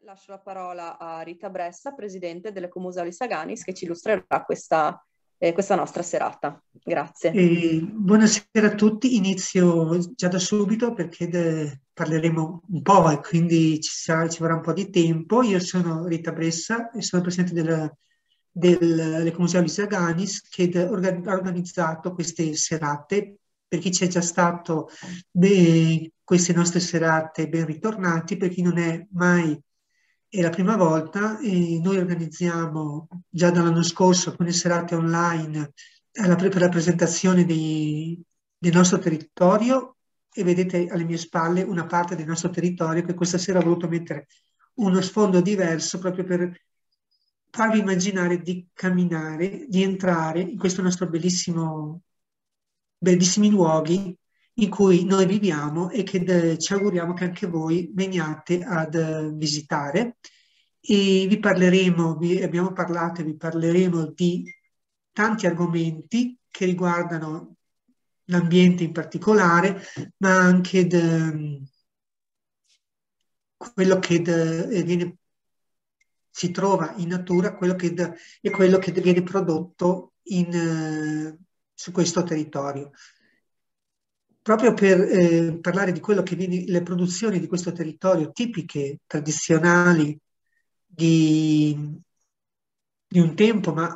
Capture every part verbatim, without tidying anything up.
Lascio la parola a Rita Bressa, presidente dell'Ecomuseo Saganis, che ci illustrerà questa, eh, questa nostra serata. Grazie. E buonasera a tutti, inizio già da subito perché de- parleremo un po' e quindi ci, sarà- ci vorrà un po' di tempo. Io sono Rita Bressa e sono presidente del- dell'Ecomuseo Saganis che de- orga- ha organizzato queste serate. Per chi c'è già stato, beh, queste nostre serate ben ritornati, per chi non è mai è la prima volta, e noi organizziamo già dall'anno scorso alcune serate online alla pre- per la presentazione dei- del nostro territorio, e vedete alle mie spalle una parte del nostro territorio che questa sera ho voluto mettere uno sfondo diverso proprio per farvi immaginare di camminare, di entrare in questo nostro bellissimo, bellissimi luoghi in cui noi viviamo e che eh, ci auguriamo che anche voi veniate ad eh, visitare. E vi parleremo, vi abbiamo parlato e vi parleremo di tanti argomenti che riguardano l'ambiente in particolare, ma anche de- quello che de- viene, si trova in natura, quello che de- e quello che viene prodotto in, eh, su questo territorio. Proprio per eh, parlare di quello che viene, le produzioni di questo territorio tipiche, tradizionali di, di un tempo, ma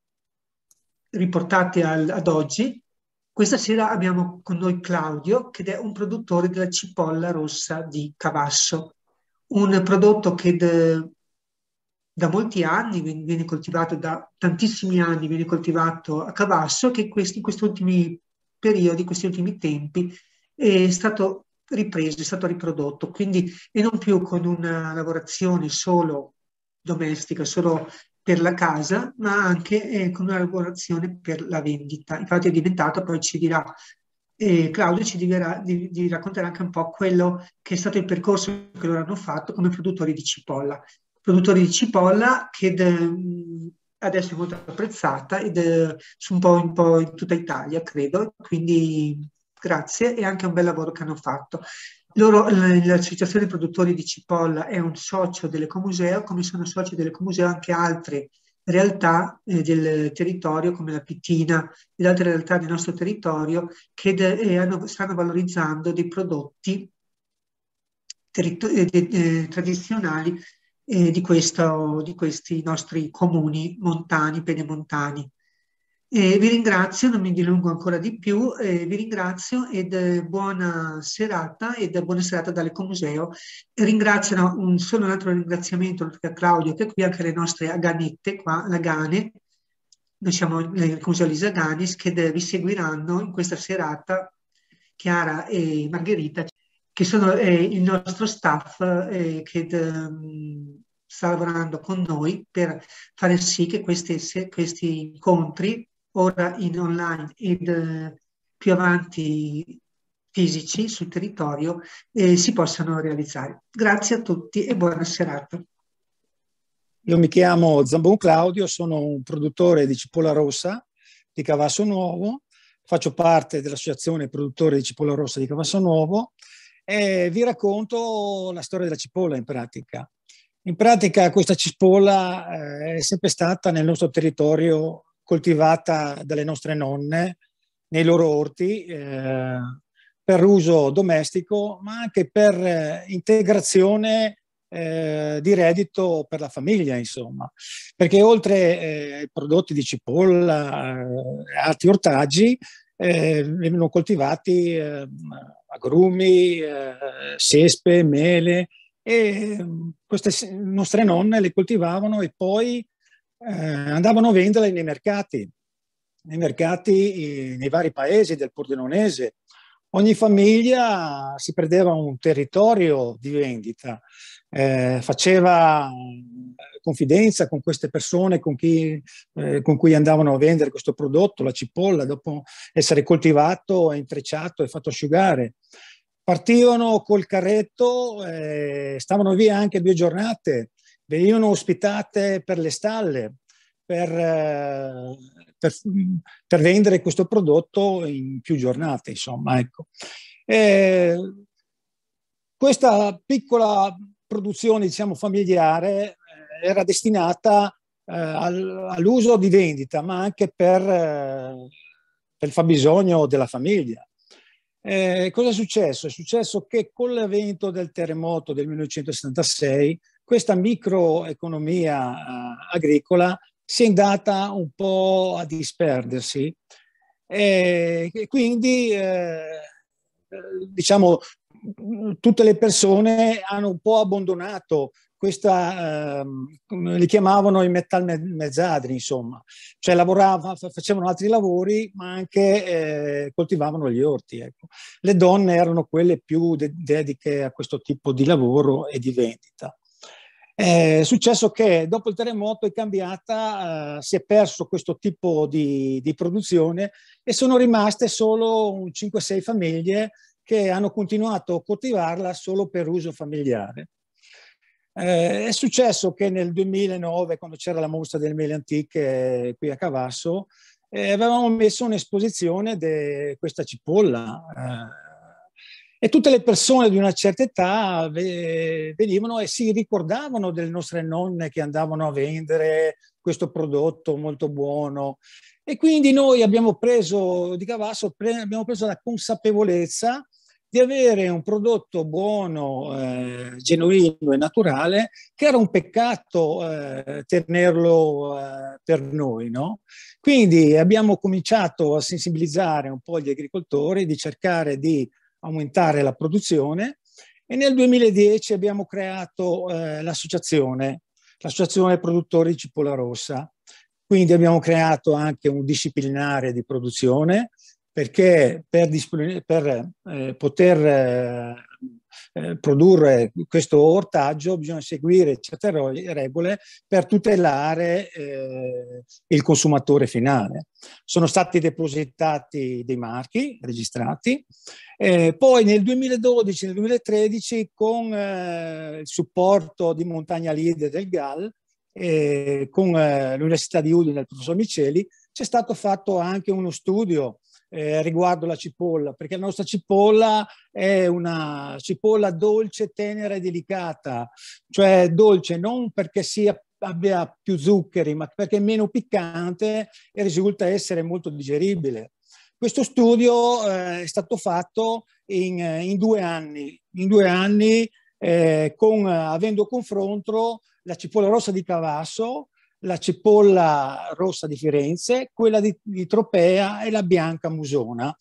riportate al- ad oggi, questa sera abbiamo con noi Claudio, che è un produttore della cipolla rossa di Cavasso, un prodotto che de- da molti anni viene viene coltivato, da tantissimi anni viene coltivato a Cavasso, che in questi, in questi ultimi periodi, in questi ultimi tempi, è stato ripreso, è stato riprodotto, quindi e non più con una lavorazione solo domestica, solo per la casa, ma anche eh, con una lavorazione per la vendita. Infatti è diventato, poi ci dirà, eh, Claudio ci dirà, di, di racconterà anche un po' quello che è stato il percorso che loro hanno fatto come produttori di cipolla. Produttori di cipolla che de, adesso è molto apprezzata ed è su un po', un po' in tutta Italia, credo, quindi grazie e anche un bel lavoro che hanno fatto. Loro, l'associazione produttori di cipolla è un socio dell'Ecomuseo, come sono soci dell'Ecomuseo anche altre realtà eh, del territorio come la Pittina ed altre realtà del nostro territorio che de, eh, hanno, stanno valorizzando dei prodotti eh, eh, tradizionali eh, di, questo, di questi nostri comuni montani, pedemontani. Eh, vi ringrazio, non mi dilungo ancora di più, eh, vi ringrazio ed eh, buona serata ed buona serata dall'Ecomuseo. Ringrazio un, solo un altro ringraziamento oltre a Claudio, che è qui, anche le nostre aganette qua, la Gane, noi siamo l'Ecomuseo Lisa Ganis, che de, vi seguiranno in questa serata, Chiara e Margherita, che sono eh, il nostro staff eh, che de, sta lavorando con noi per fare sì che questi, se, questi incontri ora in online ed eh, più avanti fisici sul territorio eh, si possano realizzare. Grazie a tutti e buona serata. Io mi chiamo Zambon Claudio, sono un produttore di cipolla rossa di Cavasso Nuovo, faccio parte dell'associazione produttori di cipolla rossa di Cavasso Nuovo e vi racconto la storia della cipolla in pratica. In pratica questa cipolla eh, è sempre stata nel nostro territorio coltivata dalle nostre nonne nei loro orti eh, per uso domestico, ma anche per eh, integrazione eh, di reddito per la famiglia, insomma. Perché oltre eh, ai prodotti di cipolla e eh, altri ortaggi, eh, vengono coltivati eh, agrumi, eh, sespe, mele, e queste nostre nonne le coltivavano e poi eh, andavano a venderle nei mercati, nei mercati nei vari paesi del Pordenonese. Ogni famiglia si perdeva un territorio di vendita, eh, faceva confidenza con queste persone con, chi, eh, con cui andavano a vendere questo prodotto, la cipolla, dopo essere coltivato, intrecciato e fatto asciugare. Partivano col carretto, eh, stavano via anche due giornate, venivano ospitate per le stalle, per, eh, per, per vendere questo prodotto in più giornate, insomma, ecco. E questa piccola produzione, diciamo, familiare eh, era destinata eh, al, all'uso di vendita, ma anche per, eh, per il fabbisogno della famiglia. Eh, cosa è successo? È successo che con l'evento del terremoto del millenovecentosettantasei questa microeconomia eh, agricola si è andata un po' a disperdersi e, e quindi eh, diciamo tutte le persone hanno un po' abbandonato questa, eh, li chiamavano i metal mezzadri, insomma, cioè lavoravano, facevano altri lavori, ma anche eh, coltivavano gli orti. Ecco. Le donne erano quelle più de dediche a questo tipo di lavoro e di vendita. È successo che dopo il terremoto è cambiata, eh, si è perso questo tipo di, di produzione e sono rimaste solo cinque sei famiglie che hanno continuato a coltivarla solo per uso familiare. Eh, è successo che nel duemilanove, quando c'era la mostra delle mele antiche qui a Cavasso, eh, avevamo messo un'esposizione di questa cipolla eh, e tutte le persone di una certa età venivano e si ricordavano delle nostre nonne che andavano a vendere questo prodotto molto buono. E quindi noi abbiamo preso di Cavasso, abbiamo preso la consapevolezza di avere un prodotto buono, eh, genuino e naturale, che era un peccato eh, tenerlo eh, per noi, no? Quindi abbiamo cominciato a sensibilizzare un po' gli agricoltori, di cercare di aumentare la produzione e nel duemiladieci abbiamo creato eh, l'associazione, l'associazione produttori di cipolla rossa. Quindi abbiamo creato anche un disciplinare di produzione, perché per, per eh, poter eh, produrre questo ortaggio bisogna seguire certe regole per tutelare eh, il consumatore finale. Sono stati depositati dei marchi registrati, eh, poi nel duemiladodici e nel duemilatredici con eh, il supporto di Montagna Lead del G A L, e con eh, l'Università di Udine del professor Miceli, c'è stato fatto anche uno studio Eh, riguardo la cipolla, perché la nostra cipolla è una cipolla dolce, tenera e delicata, cioè dolce non perché sia, abbia più zuccheri, ma perché è meno piccante e risulta essere molto digeribile. Questo studio eh, è stato fatto in, in due anni, in due anni eh, con, avendo confronto la cipolla rossa di Cavasso, la cipolla rossa di Firenze, quella di, di Tropea e la bianca Musona,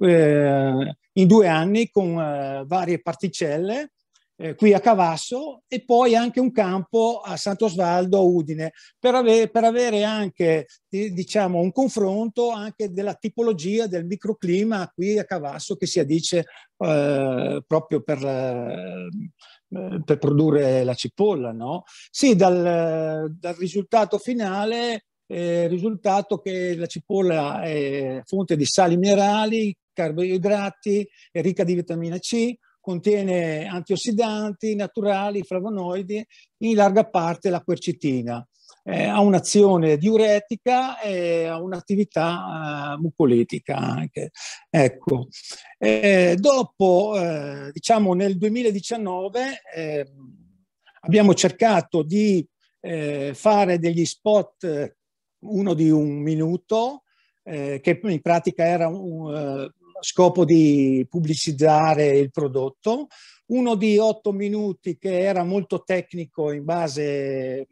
eh, in due anni con eh, varie particelle, eh, qui a Cavasso e poi anche un campo a Sant'Osvaldo a Udine, per, ave per avere anche di, diciamo, un confronto anche della tipologia del microclima qui a Cavasso che si addice eh, proprio per... Eh, per produrre la cipolla, no? Sì, dal, dal risultato finale è eh, risultato che la cipolla è fonte di sali minerali, carboidrati, è ricca di vitamina C, contiene antiossidanti naturali, flavonoidi, in larga parte la quercetina. Eh, ha un'azione diuretica e ha un'attività uh, mucolitica anche. Ecco. Eh, dopo, eh, diciamo nel duemiladiciannove, eh, abbiamo cercato di eh, fare degli spot, uno di un minuto, eh, che in pratica era un uh, scopo di pubblicizzare il prodotto, uno di otto minuti che era molto tecnico in base eh,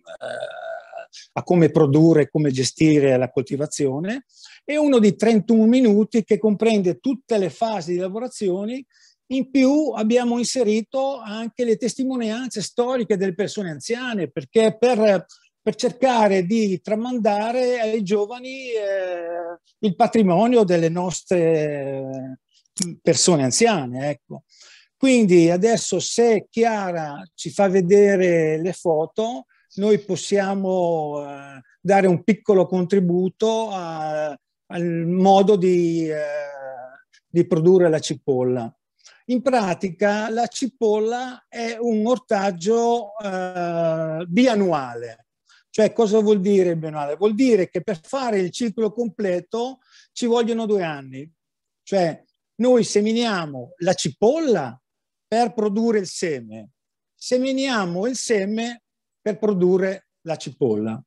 a come produrre, come gestire la coltivazione, e uno di trentuno minuti che comprende tutte le fasi di lavorazioni. In più abbiamo inserito anche le testimonianze storiche delle persone anziane, perché per, per cercare di tramandare ai giovani eh, il patrimonio delle nostre persone anziane. Ecco. Quindi adesso, se Chiara ci fa vedere le foto, noi possiamo eh, dare un piccolo contributo a, al modo di, eh, di produrre la cipolla. In pratica la cipolla è un ortaggio eh, biannuale. Cioè, cosa vuol dire biannuale? Vuol dire che per fare il ciclo completo ci vogliono due anni. Cioè, noi seminiamo la cipolla per produrre il seme. seminiamo il seme per produrre la cipolla.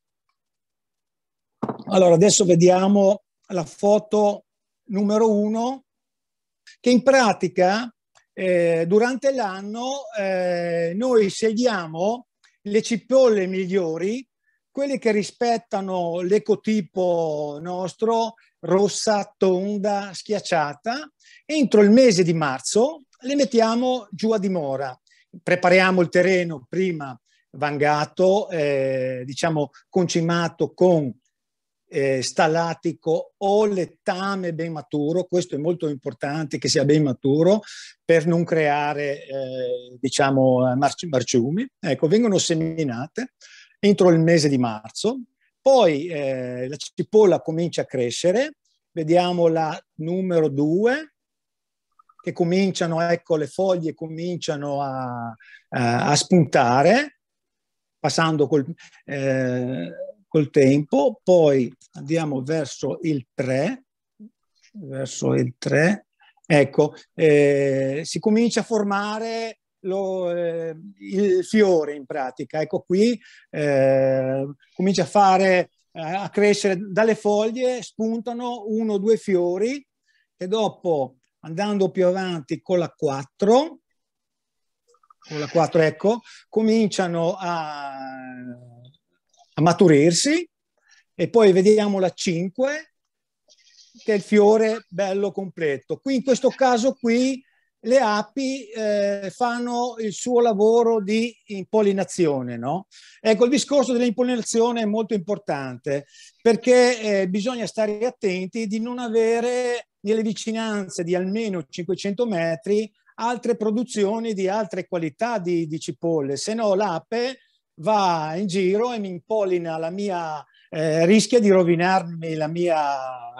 Allora, adesso vediamo la foto numero uno, che in pratica eh, durante l'anno eh, noi scegliamo le cipolle migliori, quelle che rispettano l'ecotipo nostro, rossa, tonda, schiacciata. Entro il mese di marzo le mettiamo giù a dimora. Prepariamo il terreno prima vangato, eh, diciamo concimato con eh, stallatico o letame ben maturo. Questo è molto importante, che sia ben maturo per non creare eh, diciamo marci marciumi. Ecco, vengono seminate entro il mese di marzo. Poi eh, la cipolla comincia a crescere. Vediamo la numero due, che cominciano, ecco, le foglie cominciano a, a, a spuntare, passando col, eh, col tempo. Poi andiamo verso il tre, verso il tre, ecco, eh, si comincia a formare lo, eh, il fiore in pratica. Ecco qui, eh, comincia a fare, eh, a crescere dalle foglie, spuntano uno o due fiori che dopo, andando più avanti con la quattro, con la quattro, ecco, cominciano a, a maturirsi, e poi vediamo la cinque, che è il fiore bello completo. Qui in questo caso qui le api eh, fanno il suo lavoro di impollinazione, no? Ecco, il discorso dell'impollinazione è molto importante, perché eh, bisogna stare attenti di non avere nelle vicinanze di almeno cinquecento metri altre produzioni di altre qualità di, di cipolle, se no l'ape va in giro e mi impollina la mia, eh, rischia di rovinarmi la mia,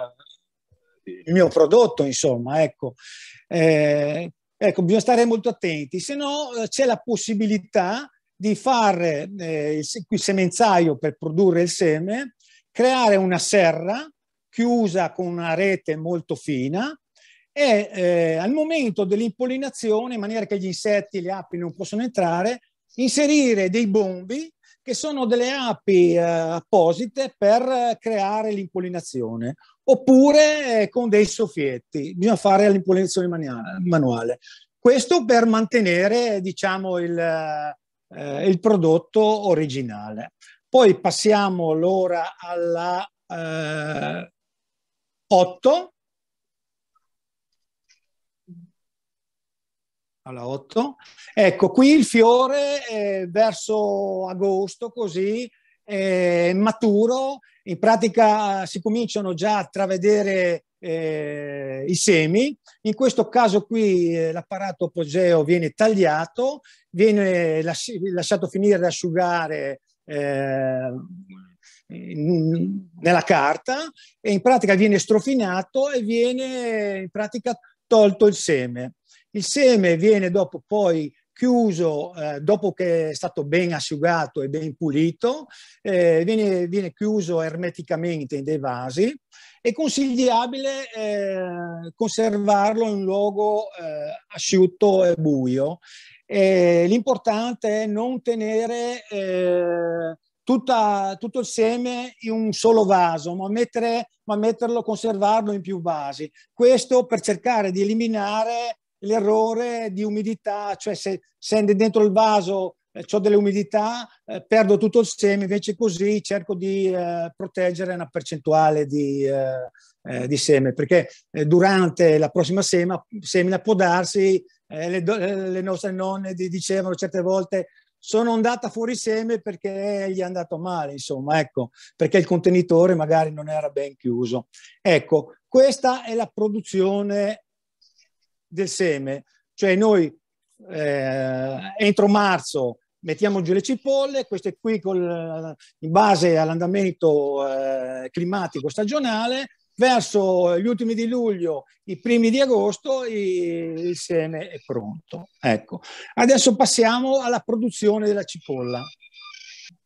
il mio prodotto, insomma, ecco. Eh, ecco, bisogna stare molto attenti, se no c'è la possibilità di fare eh, il, il semenzaio per produrre il seme, creare una serra chiusa con una rete molto fina, e eh, al momento dell'impollinazione, in maniera che gli insetti e le api non possono entrare, inserire dei bombi che sono delle api eh, apposite per creare l'impollinazione, oppure eh, con dei soffietti. Bisogna fare l'impollinazione manuale. Questo per mantenere, diciamo, il, eh, il prodotto originale. Poi passiamo l'ora alla eh, otto. Alla otto. Ecco, qui il fiore eh, verso agosto, così, eh, maturo. In pratica si cominciano già a travedere eh, i semi. In questo caso qui eh, l'apparato apogeo viene tagliato, viene las lasciato finire ad asciugare eh, in, nella carta, e in pratica viene strofinato e viene in pratica tolto il seme. Il seme viene dopo poi chiuso, eh, dopo che è stato ben asciugato e ben pulito, eh, viene, viene chiuso ermeticamente in dei vasi. È consigliabile eh, conservarlo in un luogo eh, asciutto e buio. Eh, l'importante è non tenere eh, tutta, tutto il seme in un solo vaso, ma, mettere, ma metterlo, conservarlo in più vasi. Questo per cercare di eliminare l'errore di umidità, cioè se, se dentro il vaso eh, ho delle umidità, eh, perdo tutto il seme, invece così cerco di eh, proteggere una percentuale di, eh, eh, di seme, perché eh, durante la prossima sema, semina può darsi, eh, le, le nostre nonne dicevano certe volte: sono andata fuori seme perché gli è andato male, insomma, ecco, perché il contenitore magari non era ben chiuso. Ecco, questa è la produzione del seme, cioè noi eh, entro marzo mettiamo giù le cipolle, queste qui col, in base all'andamento eh, climatico stagionale, verso gli ultimi di luglio, i primi di agosto, il, il seme è pronto. Ecco, adesso passiamo alla produzione della cipolla.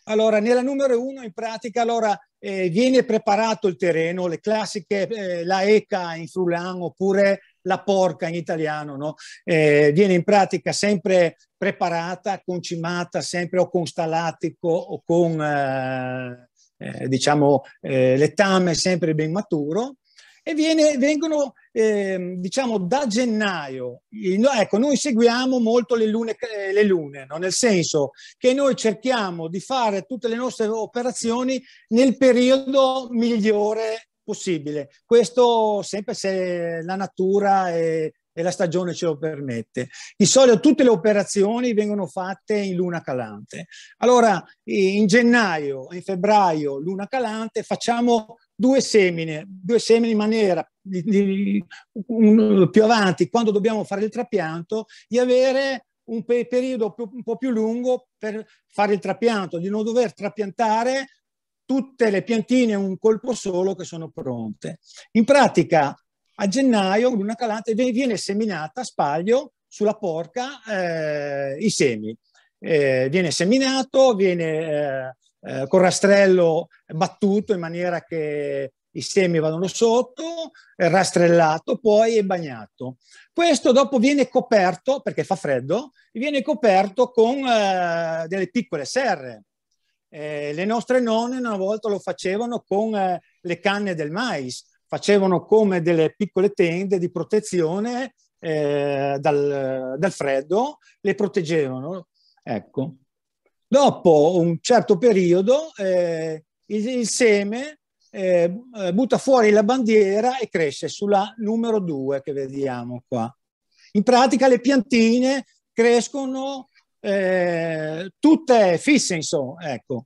Allora, nella numero uno, in pratica, allora, eh, viene preparato il terreno, le classiche, eh, la eca in friulano oppure la porca in italiano, no? Eh, viene in pratica sempre preparata, concimata, sempre o con stalatico o con, eh, eh, diciamo, eh, letame sempre ben maturo. E viene, vengono, eh, diciamo, da gennaio. No, ecco, noi seguiamo molto le lune, le lune, no? Nel senso che noi cerchiamo di fare tutte le nostre operazioni nel periodo migliore possibile. Questo sempre se la natura e, e la stagione ce lo permette. Di solito tutte le operazioni vengono fatte in luna calante. Allora, in gennaio, in febbraio, luna calante, facciamo due semine, due semine in maniera di, di, un, più avanti, quando dobbiamo fare il trapianto, di avere un pe periodo più, un po' più lungo per fare il trapianto, di non dover trapiantare tutte le piantine in un colpo solo che sono pronte. In pratica, a gennaio, luna calante, viene seminata a spaglio sulla porca eh, i semi. Eh, viene seminato, viene... Eh, Eh, con rastrello battuto in maniera che i semi vadano sotto, eh, rastrellato poi e bagnato. Questo dopo viene coperto, perché fa freddo, viene coperto con eh, delle piccole serre. Eh, le nostre nonne una volta lo facevano con eh, le canne del mais, facevano come delle piccole tende di protezione eh, dal, dal freddo, le proteggevano. Ecco. Dopo un certo periodo eh, il, il seme eh, butta fuori la bandiera e cresce sulla numero due che vediamo qua. In pratica le piantine crescono eh, tutte fisse, insomma. Ecco.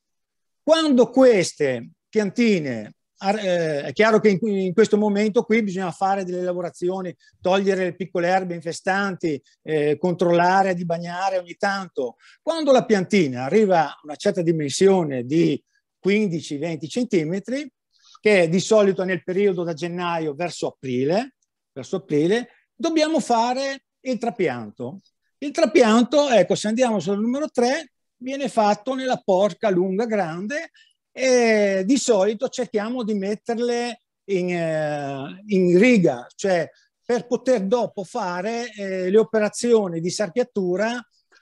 Quando queste piantine, eh, è chiaro che in, in questo momento qui bisogna fare delle lavorazioni, togliere le piccole erbe infestanti, eh, controllare di bagnare ogni tanto. Quando la piantina arriva a una certa dimensione di quindici venti centimetri, che di solito nel periodo da gennaio verso aprile, verso aprile, dobbiamo fare il trapianto. Il trapianto, ecco, se andiamo sul numero tre, viene fatto nella porca lunga grande e di solito cerchiamo di metterle in, eh, in riga, cioè per poter dopo fare eh, le operazioni di sarchiatura.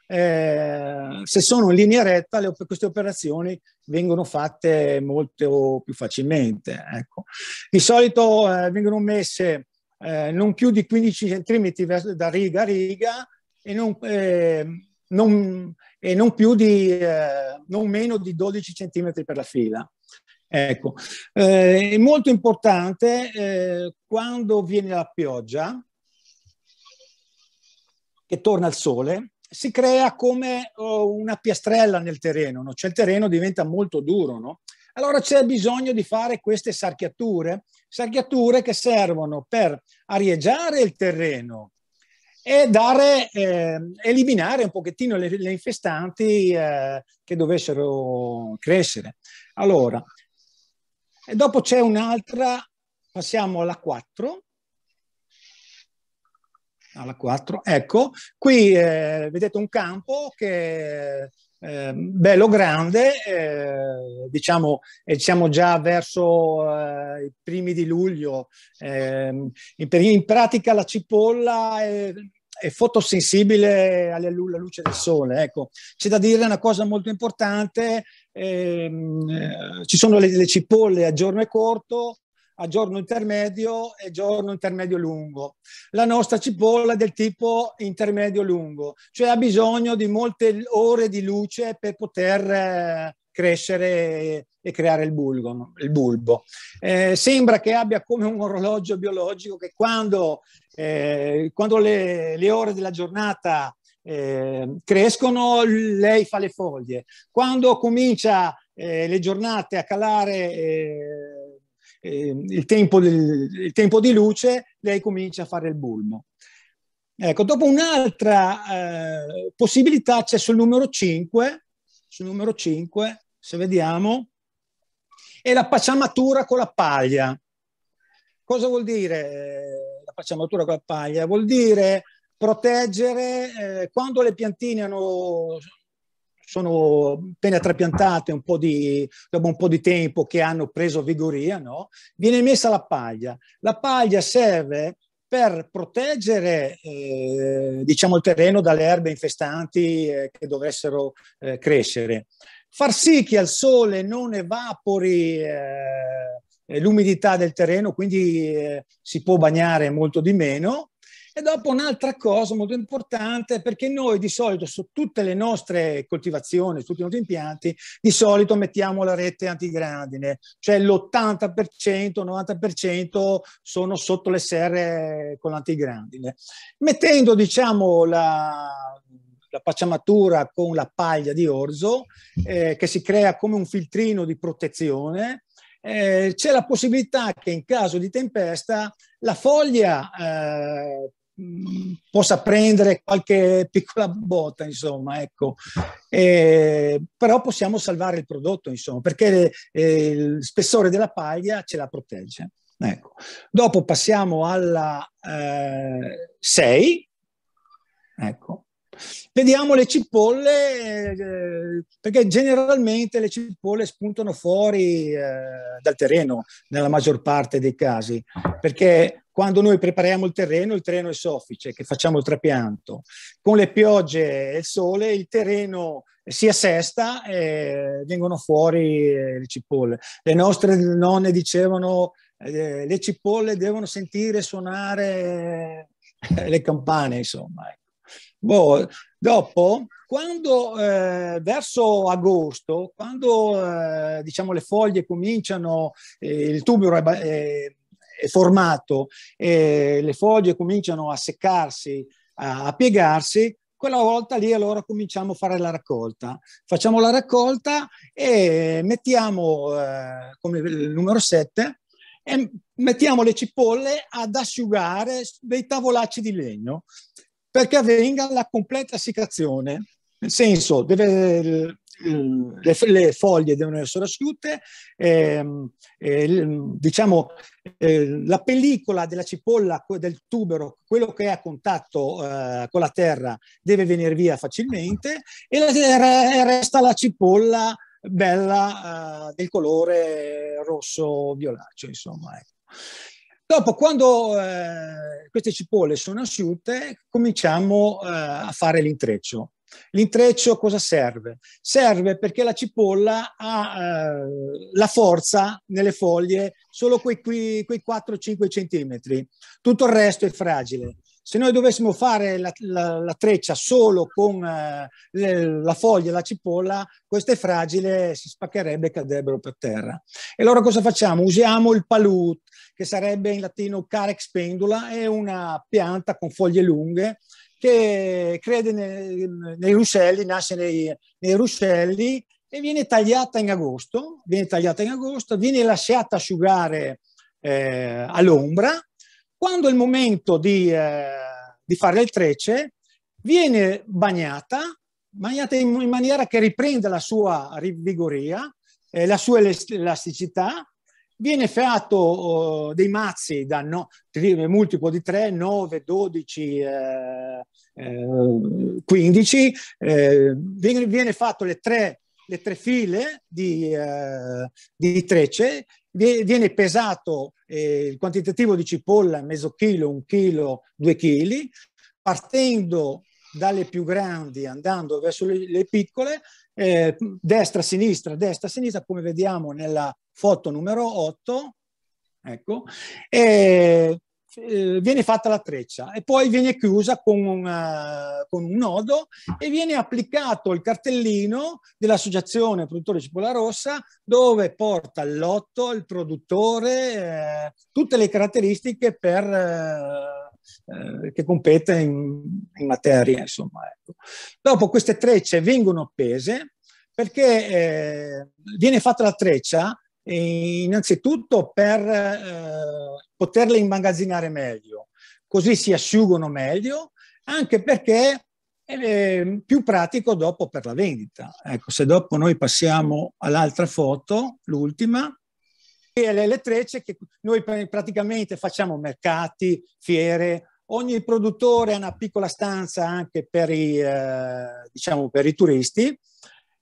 Eh, se sono in linea retta, le, queste operazioni vengono fatte molto più facilmente. Ecco. Di solito eh, vengono messe eh, non più di quindici centimetri da riga a riga e non, eh, non, e non più di eh, non meno di dodici centimetri per la fila. Ecco. Eh, è molto importante eh, quando viene la pioggia, che torna al sole, si crea come oh, una piastrella nel terreno, no? Cioè il terreno diventa molto duro, no? Allora c'è bisogno di fare queste sarchiature, sarchiature che servono per arieggiare il terreno e dare, eh, eliminare un pochettino le, le infestanti eh, che dovessero crescere. Allora, e dopo c'è un'altra, passiamo alla quattro. Alla quattro, ecco, qui eh, vedete un campo che è eh, bello grande, eh, diciamo, e siamo già verso eh, i primi di luglio, eh, in, in pratica la cipolla è, è fotosensibile alla luce del sole, ecco. C'è da dire una cosa molto importante, ehm, ci sono le, le cipolle a giorno corto, a giorno intermedio e giorno intermedio lungo. La nostra cipolla è del tipo intermedio lungo, cioè ha bisogno di molte ore di luce per poter eh, crescere e, e creare il bulbo. No? Il bulbo. Eh, sembra che abbia come un orologio biologico che quando, eh, quando le, le ore della giornata eh, crescono, lei fa le foglie. Quando comincia eh, le giornate a calare eh, Il tempo, del, il tempo di luce, lei comincia a fare il bulbo. Ecco, dopo un'altra eh, possibilità c'è sul numero cinque, sul numero cinque, se vediamo, è la pacciamatura con la paglia. Cosa vuol dire eh, la pacciamatura con la paglia? Vuol dire proteggere, eh, quando le piantine hanno, sono appena trapiantate un po' di, dopo un po' di tempo che hanno preso vigoria, no? Viene messa la paglia. La paglia serve per proteggere eh, diciamo il terreno dalle erbe infestanti eh, che dovessero eh, crescere. Far sì che al sole non evapori eh, l'umidità del terreno, quindi eh, si può bagnare molto di meno. E dopo un'altra cosa molto importante, perché noi di solito su tutte le nostre coltivazioni, su tutti i nostri impianti, di solito mettiamo la rete antigrandine, cioè l'ottanta per cento, novanta per cento sono sotto le serre con l'antigrandine. Mettendo, diciamo, la, la pacciamatura con la paglia di orzo, eh, che si crea come un filtrino di protezione, eh, c'è la possibilità che in caso di tempesta la foglia eh, possa prendere qualche piccola botta, insomma, ecco. Eh, però possiamo salvare il prodotto, insomma, perché eh, il spessore della paglia ce la protegge. Ecco. Dopo passiamo alla eh, sei. Ecco. Vediamo le cipolle, eh, perché generalmente le cipolle spuntano fuori eh, dal terreno nella maggior parte dei casi, perché quando noi prepariamo il terreno, il terreno è soffice, che facciamo il trapianto. Con le piogge e il sole il terreno si assesta e vengono fuori eh, le cipolle. Le nostre nonne dicevano eh, le cipolle devono sentire suonare eh, le campane, insomma. Boh, dopo, quando eh, verso agosto, quando eh, diciamo le foglie cominciano, eh, il tubero è, è, è formato e le foglie cominciano a seccarsi, a, a piegarsi, quella volta lì allora cominciamo a fare la raccolta. Facciamo la raccolta e mettiamo, eh, come il numero sette, e mettiamo le cipolle ad asciugare dei tavolacci di legno, perché avvenga la completa essiccazione, nel senso deve, le, le foglie devono essere asciutte, eh, eh, diciamo eh, la pellicola della cipolla, del tubero, quello che è a contatto eh, con la terra deve venire via facilmente e, la, e resta la cipolla bella eh, del colore rosso violaceo, insomma, ecco. Dopo, quando eh, queste cipolle sono asciutte, cominciamo eh, a fare l'intreccio. L'intreccio cosa serve? Serve perché la cipolla ha eh, la forza nelle foglie solo quei, quei, quei quattro cinque centimetri. Tutto il resto è fragile. Se noi dovessimo fare la, la, la treccia solo con eh, le, la foglia e la cipolla, questa è fragile, si spaccherebbe e cadrebbero per terra. E allora cosa facciamo? Usiamo il palut, che sarebbe in latino carex pendula, è una pianta con foglie lunghe che crede nei, nei ruscelli, nasce nei, nei ruscelli e viene tagliata in agosto, viene tagliata in agosto, viene lasciata asciugare eh, all'ombra. Quando è il momento di, eh, di fare il trecce, viene bagnata, bagnata in, in maniera che riprenda la sua vigoria, eh, la sua elasticità, viene fatto uh, dei mazzi da no, multiplo di tre, nove, dodici, eh, eh, quindici, eh, viene, viene fatto le tre, le tre file di, eh, di trecce, viene pesato eh, il quantitativo di cipolla, mezzo chilo, un chilo, due chili, partendo dalle più grandi, andando verso le, le piccole, eh, destra, sinistra, destra, sinistra, come vediamo nella foto numero otto, ecco, e eh, viene fatta la treccia e poi viene chiusa con un, uh, con un nodo e viene applicato il cartellino dell'Associazione Produttori di Cipolla Rossa, dove porta il lotto, il produttore, eh, tutte le caratteristiche per, eh, eh, che compete in, in materia, insomma, ecco. Dopo queste trecce vengono appese perché eh, viene fatta la treccia innanzitutto per eh, poterle immagazzinare meglio, così si asciugano meglio, anche perché è più pratico dopo per la vendita. Ecco, se dopo noi passiamo all'altra foto, l'ultima, e le, le trecce che noi praticamente facciamo mercati, fiere, ogni produttore ha una piccola stanza anche per i, eh, diciamo per i turisti,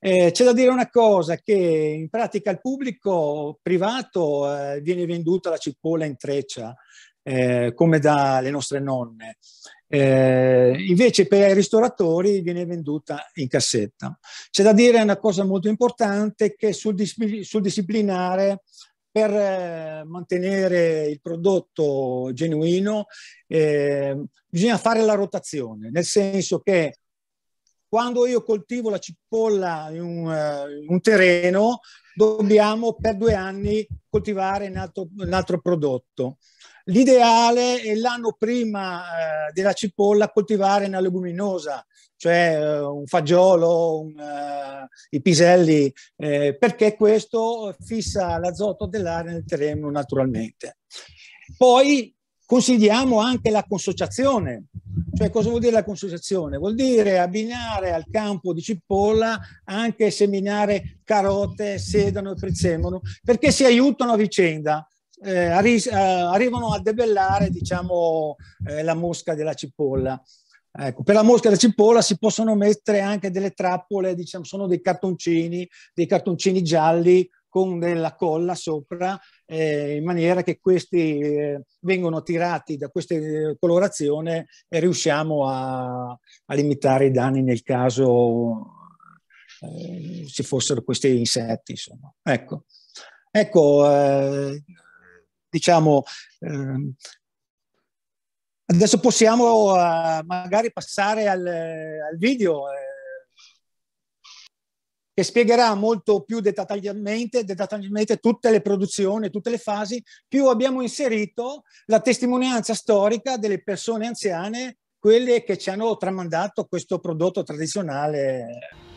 Eh, c'è da dire una cosa, che in pratica al pubblico privato eh, viene venduta la cipolla in treccia, eh, come dalle nostre nonne. Eh, invece per i ristoratori viene venduta in cassetta. C'è da dire una cosa molto importante, che sul, dis- sul disciplinare, per eh, mantenere il prodotto genuino eh, bisogna fare la rotazione, nel senso che quando io coltivo la cipolla in un, uh, in un terreno, dobbiamo per due anni coltivare un altro, un altro prodotto. L'ideale è l'anno prima uh, della cipolla coltivare una leguminosa, cioè uh, un fagiolo, un, uh, i piselli, eh, perché questo fissa l'azoto dell'aria nel terreno naturalmente. Poi consigliamo anche la consociazione. Cioè, cosa vuol dire la consociazione? Vuol dire abbinare al campo di cipolla anche seminare carote, sedano e prezzemolo, perché si aiutano a vicenda. Eh, arri eh, arrivano a debellare, diciamo, eh, la mosca della cipolla. Ecco, per la mosca della cipolla si possono mettere anche delle trappole, diciamo, sono dei cartoncini, dei cartoncini gialli con della colla sopra, eh, in maniera che questi eh, vengono tirati da questa colorazione e riusciamo a, a limitare i danni nel caso eh, ci fossero questi insetti. Insomma. Ecco, ecco eh, diciamo, eh, adesso possiamo uh, magari passare al, al video. Eh, che spiegherà molto più dettagliatamente, dettagliatamente tutte le produzioni, tutte le fasi, più abbiamo inserito la testimonianza storica delle persone anziane, quelle che ci hanno tramandato questo prodotto tradizionale.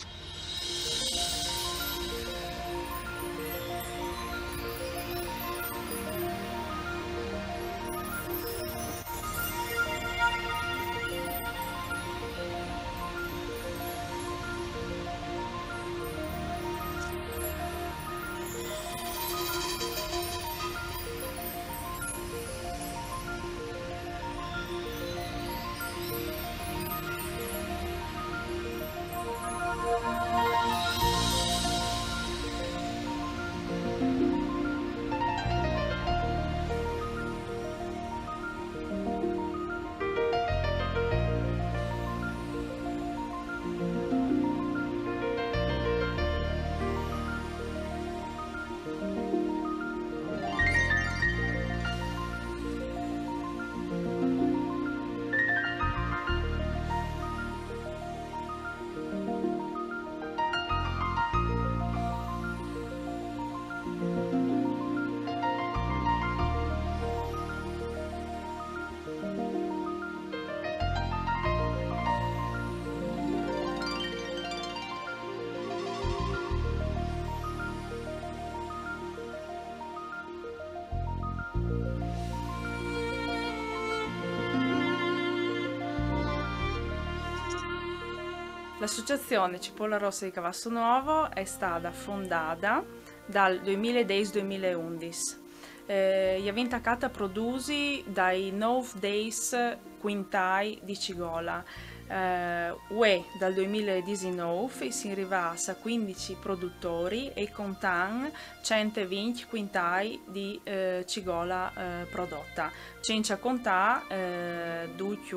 L'associazione Cipolla Rossa di Cavasso Nuovo è stata fondata dal duemiladodici duemilaundici. Eh, gli avventa cata produsi dai nove days quintai di Cigola. Eh, UE dal duemiladiciannove si arriva a quindici produttori e contan centoventi quintai di eh, cigola eh, prodotta. Senza contare eh, tutti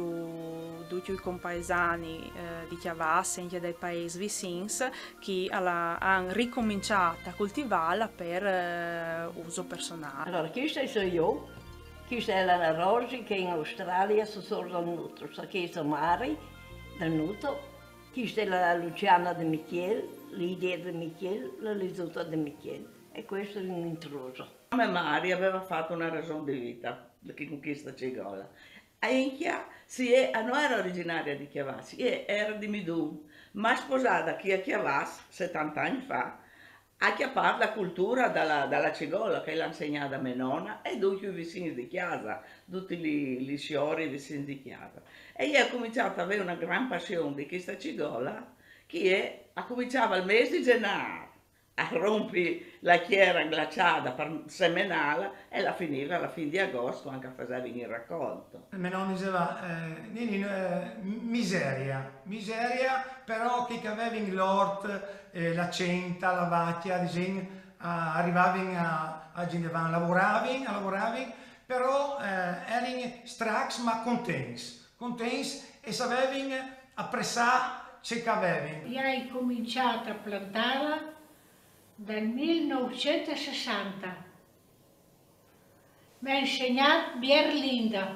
i compaesani eh, di Chiavas e dei paesi vicini che hanno ricominciato a coltivarla per eh, uso personale. Allora, questa sono io, questa è la Rosi che in Australia si sono venuti, questa è Mari del Nuto, questa è la Luciana De Michiel, Lidia De Michiel, la Lisuta De Michiel e questo è un intruso. Mia Mari aveva fatto una ragione di vita che con questa cigola. Enchia si è, non era originaria di Chiavas, era di Midun, ma sposata qui a Chiavas settanta anni fa, ha chiappato la cultura dalla, dalla cigola che l'ha insegnata a mia nonna e tutti i vicini di casa, tutti gli sciori vicini di casa. E io ho cominciato ad avere una gran passione di questa cigola che è, ha cominciato al mese di gennaio a rompi la chiera glaciata per semenarla e la finiva alla fine di agosto anche a fare il raccolto. Mio nonno diceva eh, nini, eh, miseria, miseria, però chi aveva l'ort, eh, la centa, la vacchia, disegno, eh, arrivavano a, a Ginevra, lavoravano, lavoravano, però eh, erano straks ma contenti, contenti e sapevano apprezzare ciò che avevano. Io ho cominciato a plantarla dal millenovecentosessanta. Mi ha insegnato Bierlinda.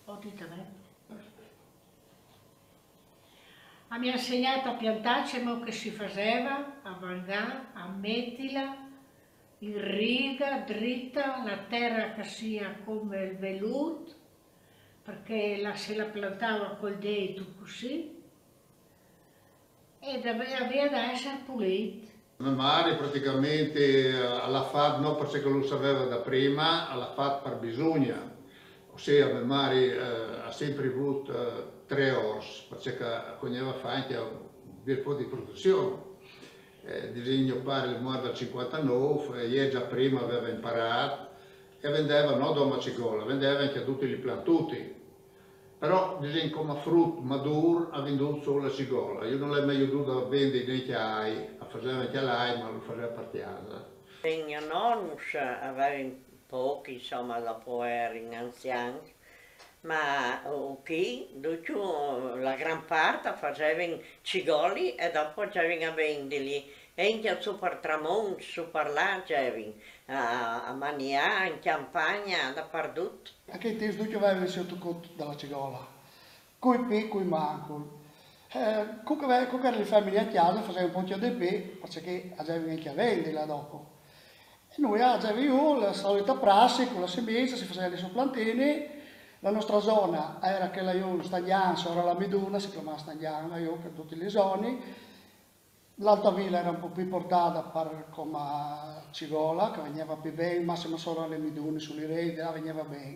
Mi ha insegnato a piantare ciò che si faceva, a vangare, a metterla in riga, dritta, la terra che sia come il veluto, perché la, se la plantava col dito così, e aveva da essere pulita. Mia madre praticamente l'ha fatto non perché lo sapeva da prima, l'ha fatto per bisogno. Ossia, mia madre eh, ha sempre avuto eh, tre orsi, perché aveva fatto un bel po' di produzione. Eh, disegno pare il del cinquantanove, e io già prima aveva imparato e vendeva non da una cigola, vendeva anche a tutti i plantuti. Però, disegno come frutto maduro, ha venduto solo la cigola. Io non l'ho mai dovuto vendere neanche a AI, la faceva anche a lei, ma lo faceva per casa. I miei nonni avevano pochi, insomma, dopo erano anziani, ma qui, la gran parte facevano cigoli e dopo facevano a venderli. E anche al super tramonto, super là, a, a Mania, in campagna, dappertutto. Anche i tempi che avevano il sottoconto della cigola, coi pe, coi manco. Eh, comunque erano le famiglie a casa, facevano un po' di pe, perché avevano anche a vendere là dopo. E noi avevamo la solita prassi, con la semenza, si facevano le sopplantine. La nostra zona era che la io stagliano, era la Meduna, si chiamava stagliano, io per tutte le zone. L'Alta Villa era un po' più portata per come cigola, che veniva più bene, massimo solo alle midune, sulle reti, veniva bene.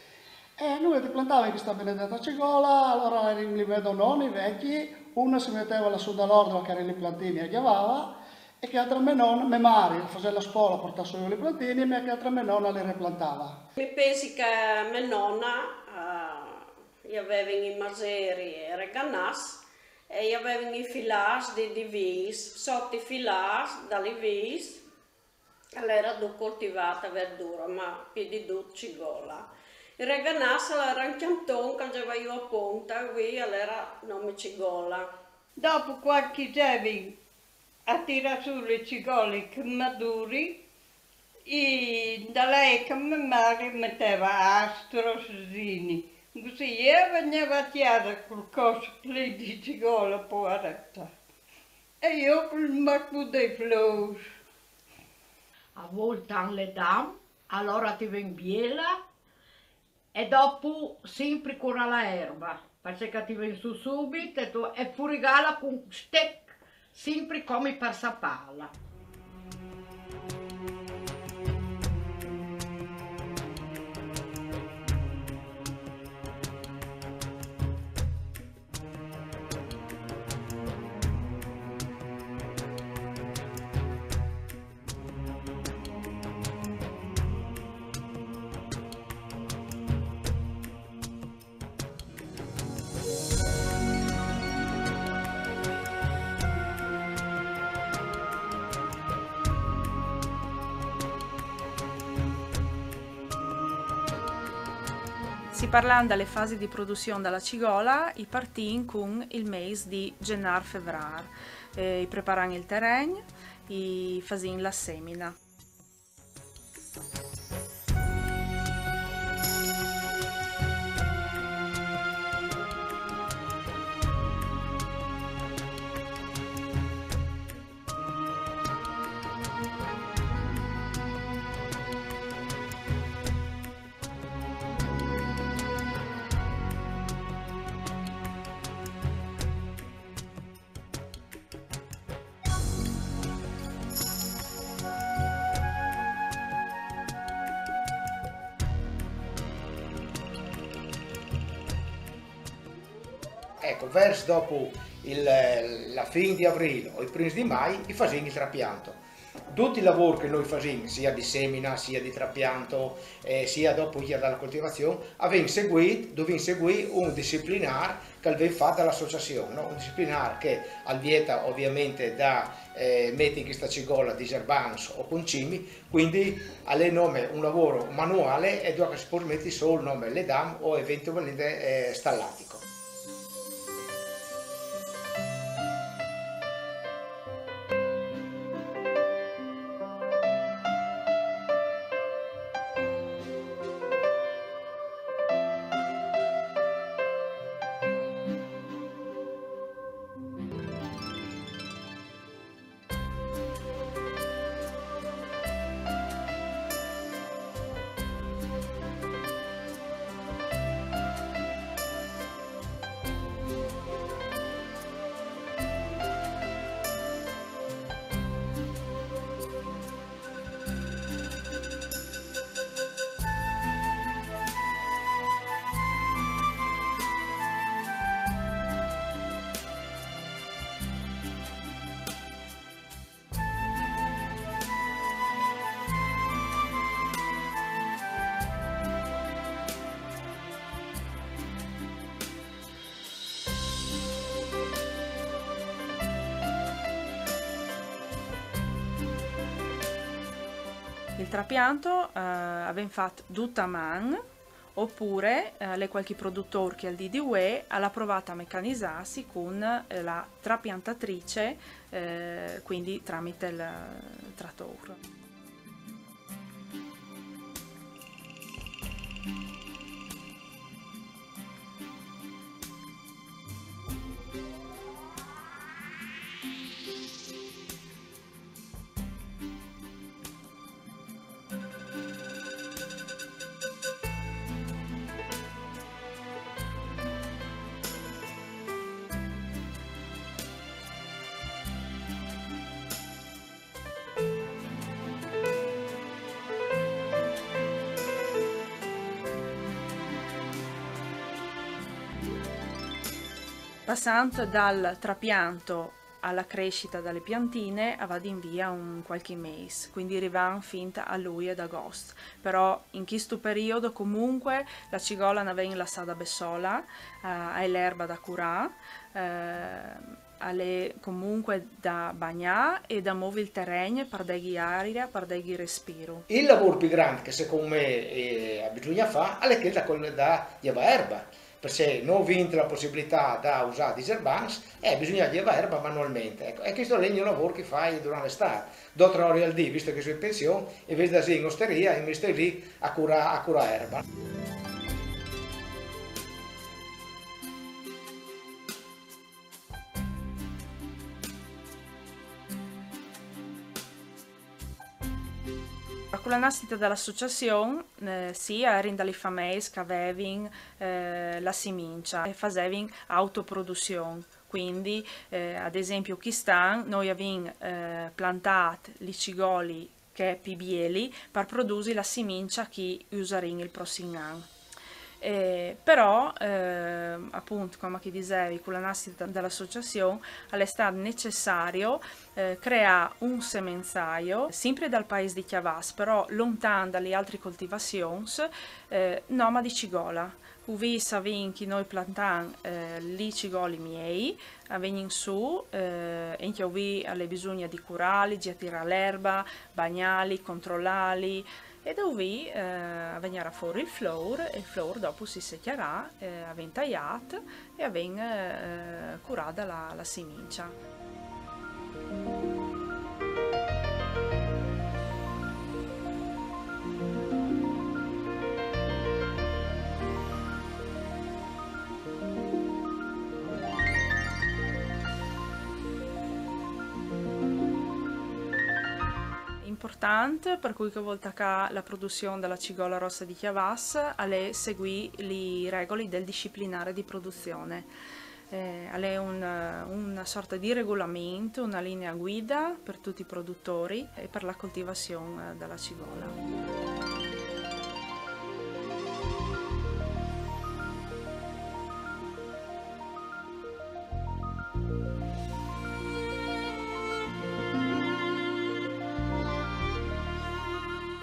E noi plantavamo questa benedetta cigola, allora li vedo nonni vecchi, uno si metteva lassù dall'ordine che erano i plantini e chiavava, e che altra mia nonna, mia madre, faceva la scuola, portava solo i plantini, e che altra mia nonna li riplantava. Mi pensi che mia nonna, uh, aveva i maseri e reganas, e avevano i filars di vis, sotto i filars, dalle vis, era coltivata verdura, ma più di tutto cigola. Il reganas era un canton che aveva io a punta, qui era nome cigola. Dopo qualche giorno a tirare su le cigole che maduri, e da lei che mia madre metteva astro, sosini. Così io veniva a tirare qualcosa di cigola porta. E io mi potevo flus. A volte le dam, allora ti ven biela e dopo sempre cura la erba, perché ti ven su subito e, tu, e furigala con stec, sempre come per sapala. Si parlando delle fasi di produzione della cigola, i partin con il mese di gennaio-febbraio, eh, i preparano il terreno, i fanno la semina. Ecco, verso dopo il, la fine di aprile o il primo di maio, i facevano il trapianto. tutti i lavori che noi facciamo, sia di semina, sia di trapianto, eh, sia dopo dalla coltivazione, abbiamo seguito, dobbiamo seguire un disciplinare che abbiamo fatto dall'associazione, no? Un disciplinare che al vieta ovviamente da eh, mettere in questa cigola diserbans o concimi, quindi alle nome un lavoro manuale e dove si può mettere solo il nome le dam o eventualmente eh, stallatico. Il trapianto eh, abbiamo fatto tutto a man, oppure eh, le qualche produttore che al di di U E ha provato a meccanizzarsi con eh, la trapiantatrice, eh, quindi tramite il trattore. Passando dal trapianto alla crescita delle piantine vado in via un qualche mese, quindi arrivano fin a luglio ed agosto. Però in questo periodo comunque la cigola ne viene lasciata bessola, eh, hai l'erba da curare, eh, alle comunque da bagnare e da muovere il terreno per dare aria, per dare respiro. Il lavoro più grande che secondo me eh, bisogna fare è quello da llevare erba. Perché non ho vinto la possibilità di usare diserbans e bisogna llevare erba manualmente. Ecco, e questo è il lavoro che fai durante l'estate. Due o tre ore al giorno, visto che sono in pensione, invece di essere in osteria, mi sto lì a curare cura erba. Con la nascita dell'associazione eh, si erano dalle famiglie che avevano eh, la simincia e facevano autoproduzione. Quindi, eh, ad esempio, qui stanno, noi abbiamo eh, plantato i cigoli che più bieli per produrre la simincia che useremo il prossimo anno. Eh, però, eh, appunto, come ti dicevi, con la nascita dell'associazione è stato necessario eh, creare un semenzaio, sempre dal paese di Chiavas, però lontano dalle altre coltivazioni, eh, nome di cigola. Uvi savin che noi plantiamo eh, li cigoli miei, vengono su, eh, e che uvi alle bisogna di curarli, di attirare l'erba, bagnarli, controllarli. E da qui eh, venirà fuori il flour e il flour dopo si seccherà, eh, viene tagliato e viene eh, curata la, la simincia. Importante, per cui che volta che la produzione della cigola rossa di Chiavas è seguì le regole del disciplinare di produzione. Eh, è un, una sorta di regolamento, una linea guida per tutti i produttori e per la coltivazione della cigola.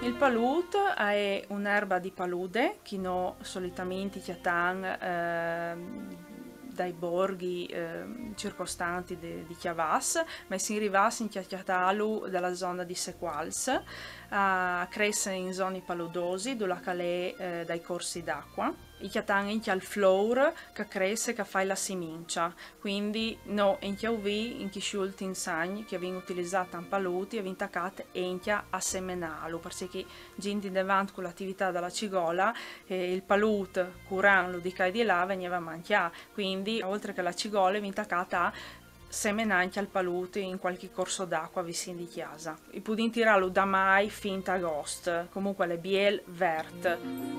Il palut è un'erba di palude che no solitamente chiatan eh, dai borghi eh, circostanti di, di Chiavas, ma si arriva in chiacchiatalu dalla zona di Sequals, eh, cresce in zone paludosi, dove calè eh, dai corsi d'acqua. I chiatan in al flour che cresce che fa la simincia, quindi no in chiauvi in chi sciolti in sagni che viene utilizzata in paluti e viene attaccata enchia a semenalu, perché ginti davanti con l'attività della cigola eh, il palut curanlo di qua e di là veniva mangiato, quindi oltre che la cigola viene attaccata a semenare anche al paluto in qualche corso d'acqua vicino di chiesa. I pudin tirarlo da mai fin a agosto, comunque le biel vert.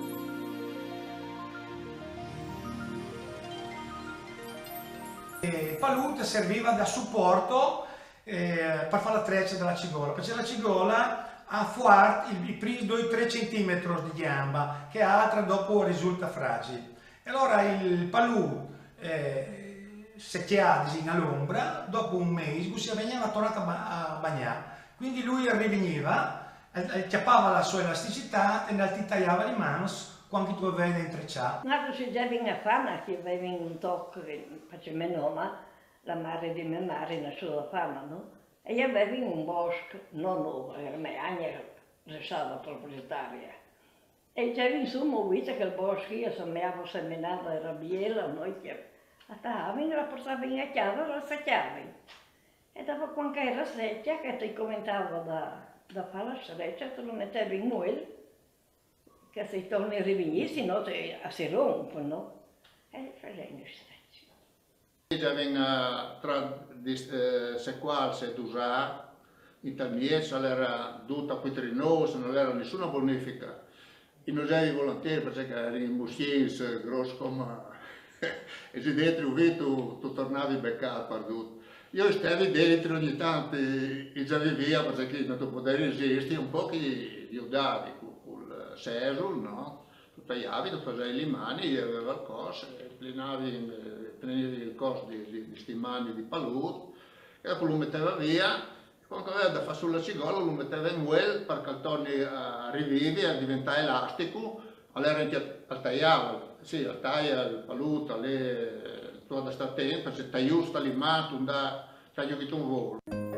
Il palut serviva da supporto eh, per fare la treccia della cigola, perché la cigola ha fuori i primi due tre centimetri di gamba, che altra dopo risulta fragile. E allora il palut eh, secchiava all'ombra, dopo un mese si veniva tornato a bagnare, quindi lui riveniva, chiappava la sua elasticità e ti tagliava le mani quando tu avevi intrecciato. Quando si già viene a fama, che aveva un tocco, faceva mia nonna, la madre di mia madre, nella sua fama, no? E io avevo un bosco, non nuovo, era mia anni restava proprietaria. E già insomma, ho visto che il bosco, io sembrava seminato, era biela, noi che attavano, la portavano a chiave, la secchiavano. E dopo quando era secchia, che ti cominciava da, da fare la streccia, te lo mettevi in muelle, che se torni a rivenire, se no si rompe, no? E facendo streccia. Già venga tra eh, sequals e d'usare, in Talmiezza era tutta quitrinosa, non era nessuna bonifica. I nosevi volontieri perché erano in Bussiens, grossi come... e se dentro tu, tu tornavi beccato perduto. Io stavo dentro ogni tanto e già vivia perché non tu potevi resistere, un po' che io davi con il sesol, no? Tu tagliavi, tu facevi le mani, aveva il coso, plenavi, prendevi il coso di questi mani di paluto e dopo lo metteva via. Quando aveva da fare sulla cigola lo metteva in muelle perché il torni a rivivi, a diventare elastico, allora al tagliava, sì, al taglia il paluto, alle, tu da stare attento, se tagliu sta limato, non da taglio che tu un volo.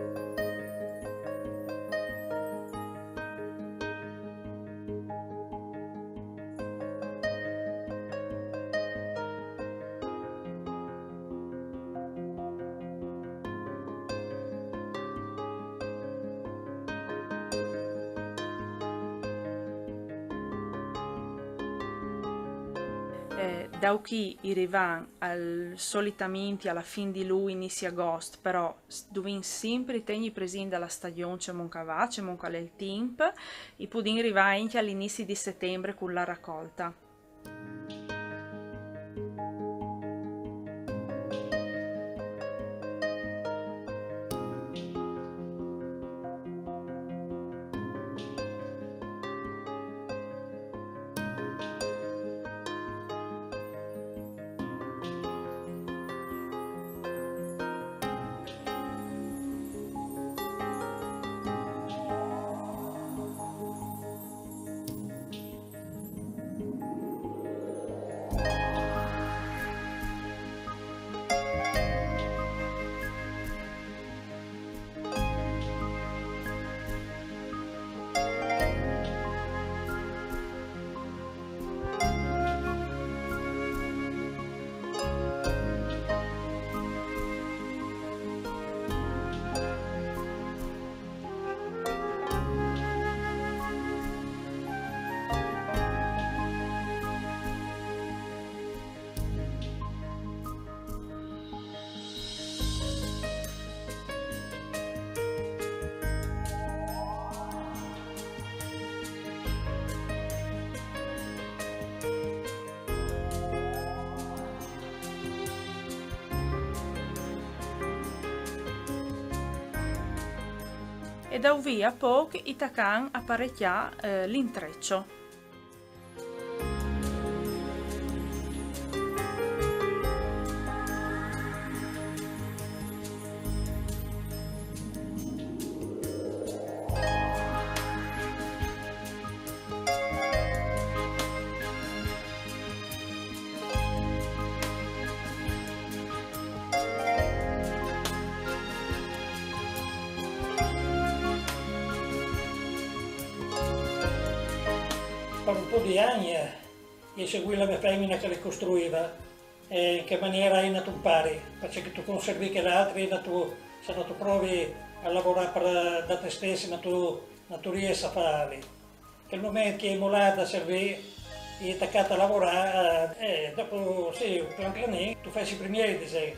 Da qui arrivano solitamente alla fine di luglio, inizio agosto, però dobbiamo sempre tenere presente la stagione che mancava, che mancava il tempo, e possiamo arrivare anche all'inizio di settembre con la raccolta. E da via poco i tacan apparecchia eh, l'intreccio. per un po' di anni io seguì la mia femmina che le costruiva e in che maniera hai nato impari, perché tu conservi che l'altro, se non tu provi a lavorare per, da te stesso, ma tu, non tu riesci a farli. Che il momento che hai mollato a servire, hai attaccato a lavorare e dopo sì, pian pianino tu fai i primi disegni.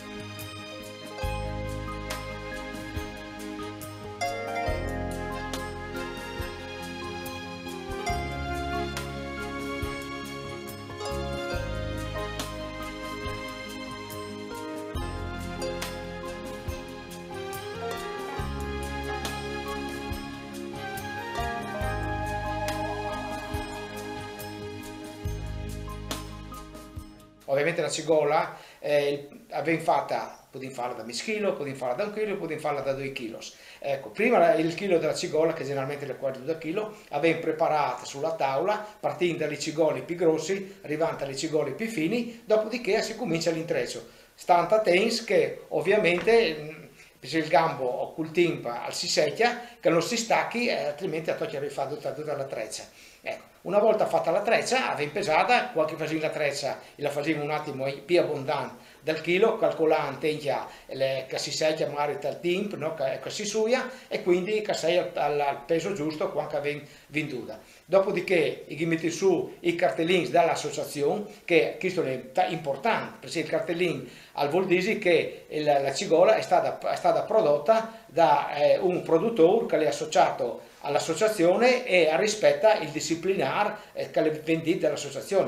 Ovviamente la cigola eh, abbiamo fatta, possiamo farla da mezzo chilo, possiamo farla da un chilo, possiamo farla da due chili. Ecco, prima il chilo della cigola, che generalmente è quasi due chilo, abbiamo preparato sulla tavola, partendo dalle cigoli più grossi, arrivando alle cigoli più fini, dopodiché si comincia l'intreccio. Stanta tens che ovviamente se il gambo o col tempo si secchia, che non si stacchi, eh, altrimenti a togliere fatto tutta, tutta la treccia. Ecco, una volta fatta la treccia, aveva pesata, qualche faceva la treccia e la faceva un attimo più abbondante del chilo, calcolando che si secchia magari dal tempo, no? che, che si suia, e quindi che sei al, al peso giusto quando aveva venduta. Dopodiché gli metti su i cartellini dall'associazione, che questo è importante, perché il cartellino al vuol dire che la, la cigola è stata, è stata prodotta da eh, un produttore che è associato all'associazione e rispetta il disciplinare eh, che è vendito dall'associazione.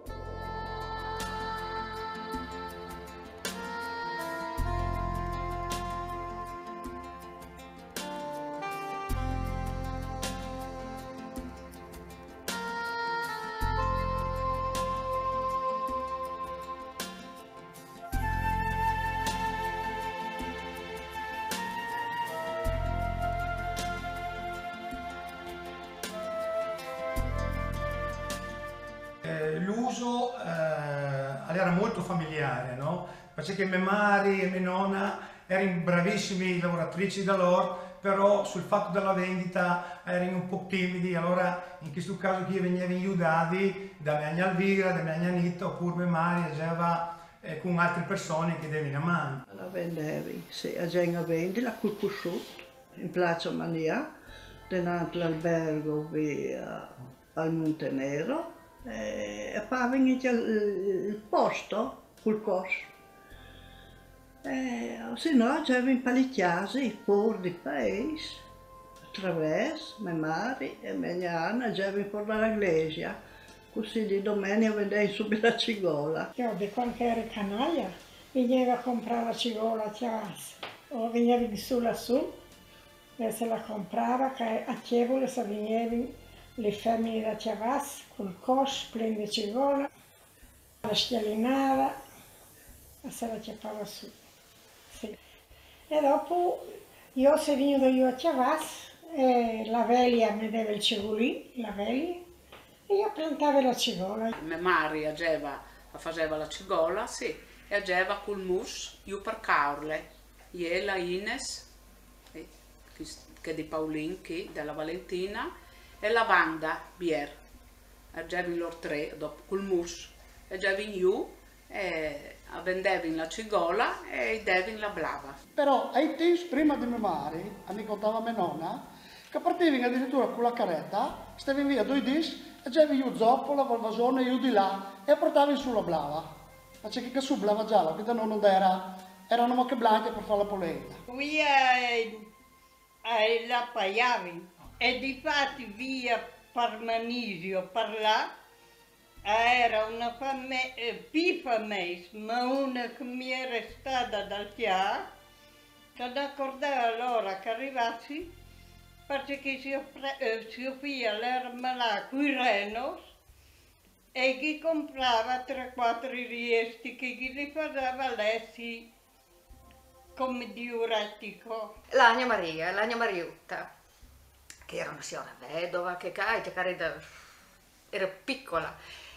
L'uso eh, era molto familiare, no? Perché mia madre e mia nonna erano bravissime lavoratrici da loro, però sul fatto della vendita erano un po' timidi, allora in questo caso chi veniva aiutati da mia nonna Alvira, da mia nonna Anita, oppure mia madre faceva eh, con altre persone che davano una mano. La vendevi, sì, a gente a vendere col cusciotto in Piazza Mania, davanti all'albergo al Montenero. E poi venite il posto col costo. Se no c'erano palicchiasi, i por di paese, attraverso mia madre e mia Anna, c'erano per la iglesia, così di domenica vendevo subito la cigola. Io di quando ero canaglia, veniva a comprare la cigola a Chiavas, o veniva di su lassù, e se la comprava, che a Chievole se venivano le femmine da Chiavas, col cos, pieno di cigola, la schialinava e se la chiappava su. Sì. E dopo io se venuto io a Chiavas, e la veglia mi dava il cigolino, la veglia, e io piantavo la cigola. Mia madre ageva, faceva la cigola, sì, e ageva col mus, io per caurle, io la Ines, che di Paolin, che della Valentina, e la Wanda Bier, agevano loro tre, dopo col mus, agevano io, e vendevano la cigola e devano la blava. Però ai tempi prima di mia madre, mi contava mia nonna, che partivano addirittura con la carretta, stavano via due dis, agevano io zoppo, la valvasone, io di là, e portavano sulla blava. Ma c'è che su blava gialla, che da noi non era, erano moche blanche per fare la polenta. Qui è, è la paiavi. E difatti via Parmanisio per là era una fame, eh, pipa mes, ma una che mi era stata dal chiaro, che accordava allora che arrivassi, perché si, eh, si offriva l'ermala con i renos e chi comprava tre quattro riesti che chi li faceva lessi come diuretico. L'Agna Maria, l'Agna Mariutta, che era una signora vedova, che era, era piccola,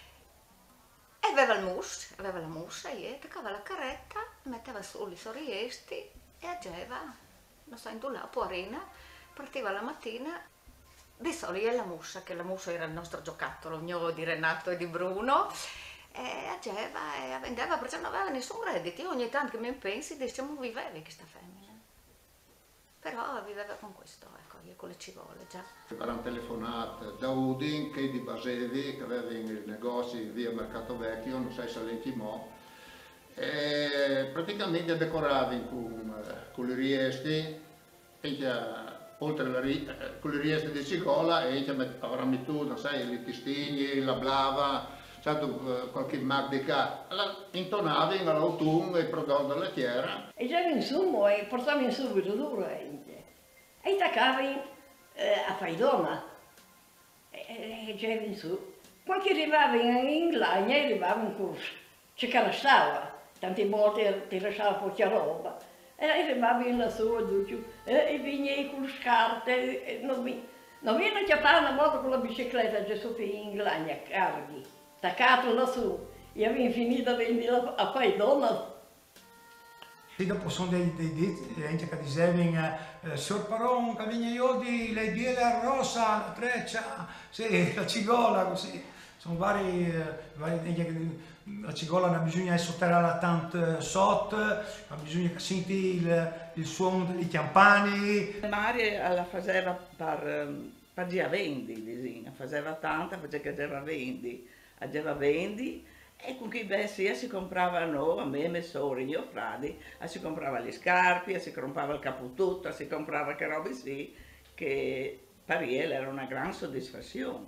e aveva il mus, aveva la musa, e toccava la carretta, metteva su i sorriesti e ageva, non so, in là, porina, partiva la mattina di solito è la mussa, che la mussa era il nostro giocattolo, mio di Renato e di Bruno, e ageva e vendeva perché non aveva nessun reddito. Io ogni tanto che mi pensi, diciamo, vivevi questa femmina. Però viveva con questo, ecco, io con le cigole già. Erano telefonate da Udin che di Basevi, che aveva i negozi via Mercato Vecchio, non sai se l'entimò, e praticamente decoravi con, con le riesti, e oltre alla ri, con le riesti di cigola, e avrà messo, non sai, i tistigni, la blava, certo, qualche magdica, intonavi all'autunno il prodotto della terra. E già in sumo e portavi in subito duro e taccavi eh, a fare donna e, e già in su. Quando arrivavi in Lagna arrivavi in corso, c'è che la stava, tante volte ti lasciava poca roba e arrivavi in lassù e, e venivi con le scarpe, e non mi non viene a chiappare una volta con la bicicletta già sotto in Lagna, carghi. Attaccato lassù e avevo finito a vendere a fare donna. Sì, dopo sono dei dei gente che dicevano eh, Sor Paron, che viene io di lei biele a rossa, la treccia, sì, la cigola, così. Sono vari, eh, vari che la cigola non bisogna sotterrarla tanto sotto, ma bisogna che senti il, il suono dei campani. Maria la faceva per, per già vendi, disegna, faceva tanta, faceva che già vendi. Ageva vendi e con chi beh sia si compravano a me e mie sorelle, io fradi, si comprava le scarpe, si comprava il capotutto, si comprava che robe sì, che per lei era una gran soddisfazione.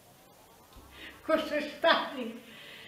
Quest'estate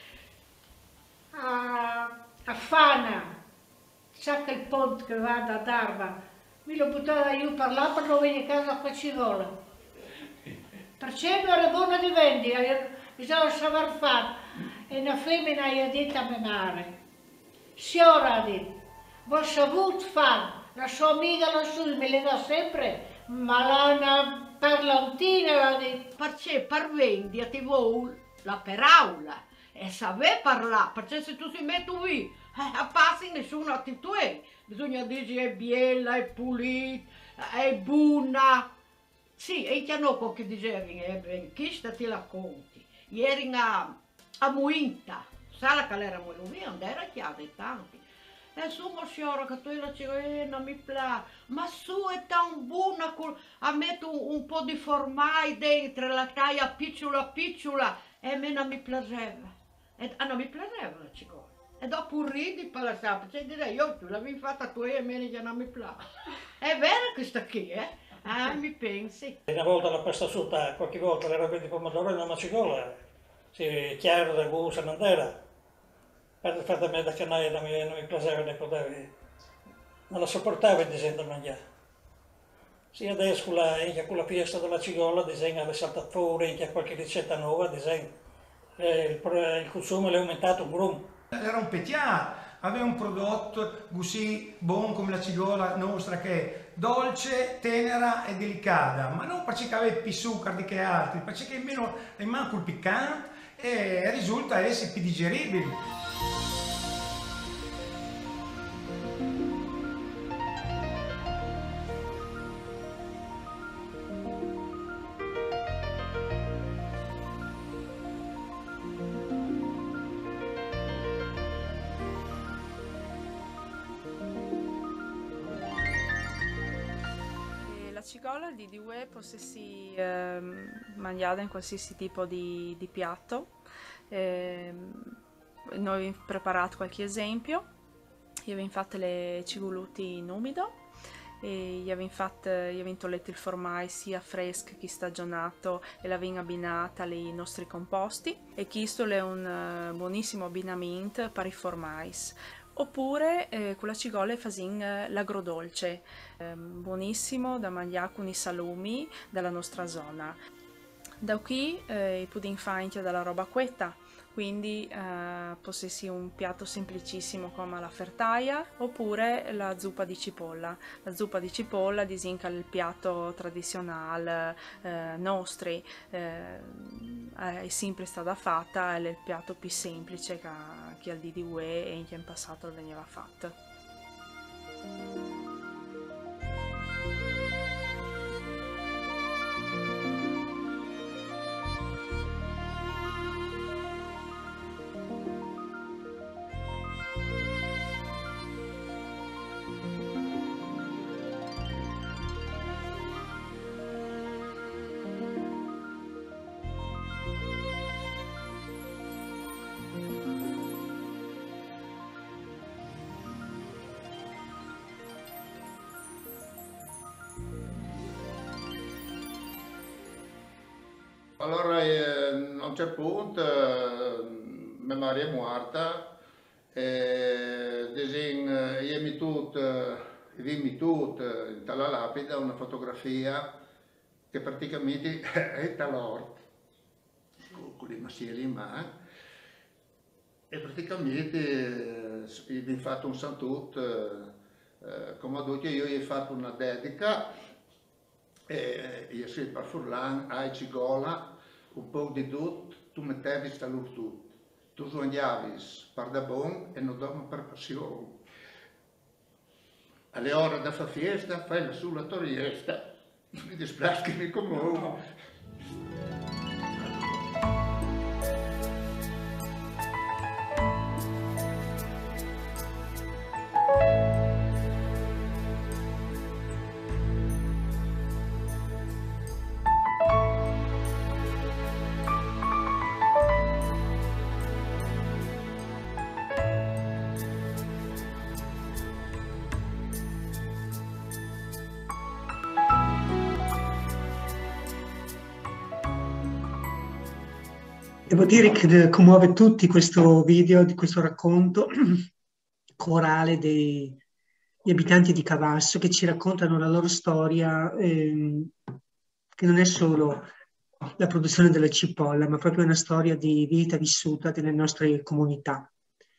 a, a Fana, sa che il ponte che va da Darva, mi lo buttava io per là per non venire a casa con cigola. Perché era buona di vendere. Bisogna saper fare. E una femmina gli ha detto a mia madre, signora ha detto, voi saputo fare, la sua amica lassù me le dà sempre, ma la una parlantina l'ha detto. Perché per vendere ti vuole la paraula e saper parlare, perché se tu si metti qui, eh, passi nessuno ti tue, bisogna dire è bella, è pulita, è buona. Sì, e che hanno che dicevi, eh, chi sta ti la conti? Ieri a, a Muinta, sa che era molto via, non era chiaro tanti. E su, ma signora, che tu la cigola non mi piace, ma su è tan buona, a mettere un, un po' di formai dentro, la taglia picciola picciola, e a me non mi piaceva. E ah, non mi piaceva la cigola. E dopo ridi per la sapere, cioè direi, io tu l'avevi fatta tu e a me non mi piace. È vero questa qui, eh? Ah, mi pensi? Una volta la pasta asciutta, qualche volta le robe di pomodoro nella cigola, sì, chiaro da gusto non era. Per il fatto che da canale non mi, non mi piaceva ne potevi, non la sopportavo in disegno da mangiare. Sì, adesso con la, con la fiesta della cigola, disegna le salta fuori, anche qualche ricetta nuova, disegna. Il, il consumo è aumentato un grum. Era un petià, aveva un prodotto così buono come la cigola nostra che è dolce, tenera e delicata, ma non perché aveva più zucchero che altri, perché meno è manco il piccante e risulta essere più digeribile. La cigola di due potessi eh, mangiare in qualsiasi tipo di, di piatto. Eh, noi abbiamo preparato qualche esempio. Io avevo fatto le cigoluti in umido e io avevo fatto, io avevo tollito il formai sia fresco che stagionato e l'avevo abbinata ai nostri composti e questo è un uh, buonissimo abbinamento per i formais. Oppure eh, con la cigola facciamo eh, l'agrodolce, eh, buonissimo da mangiare con i salumi della nostra zona. Da qui eh, i pudding fine dalla roba quetta, quindi eh, possessi un piatto semplicissimo come la fertaia oppure la zuppa di cipolla. La zuppa di cipolla disinca il piatto tradizionale eh, nostri, eh, è sempre stata fatta, è il piatto più semplice che, che al D D U E e in passato veniva fatto. allora eh, a un certo punto eh, mia madre è morta e desin eh, io mi tutto eh, vimmi tutto eh, dalla lapide una fotografia che praticamente è tal'orto con, con le massiere in mano e praticamente eh, vi ho fatto un santut eh, come ho detto io gli ho fatto una dedica e io sono per Furlan a Cigola un po' di tutto tu mettevi sta lur tutto tu sognavi per da buon e non dormi per passione alle ore da fa fiesta fai la sulla toriesta mi dispiace che mi commuovo. Devo dire che commuove tutti questo video, di questo racconto corale degli abitanti di Cavasso che ci raccontano la loro storia, ehm, che non è solo la produzione della cipolla, ma proprio una storia di vita vissuta delle nostre comunità.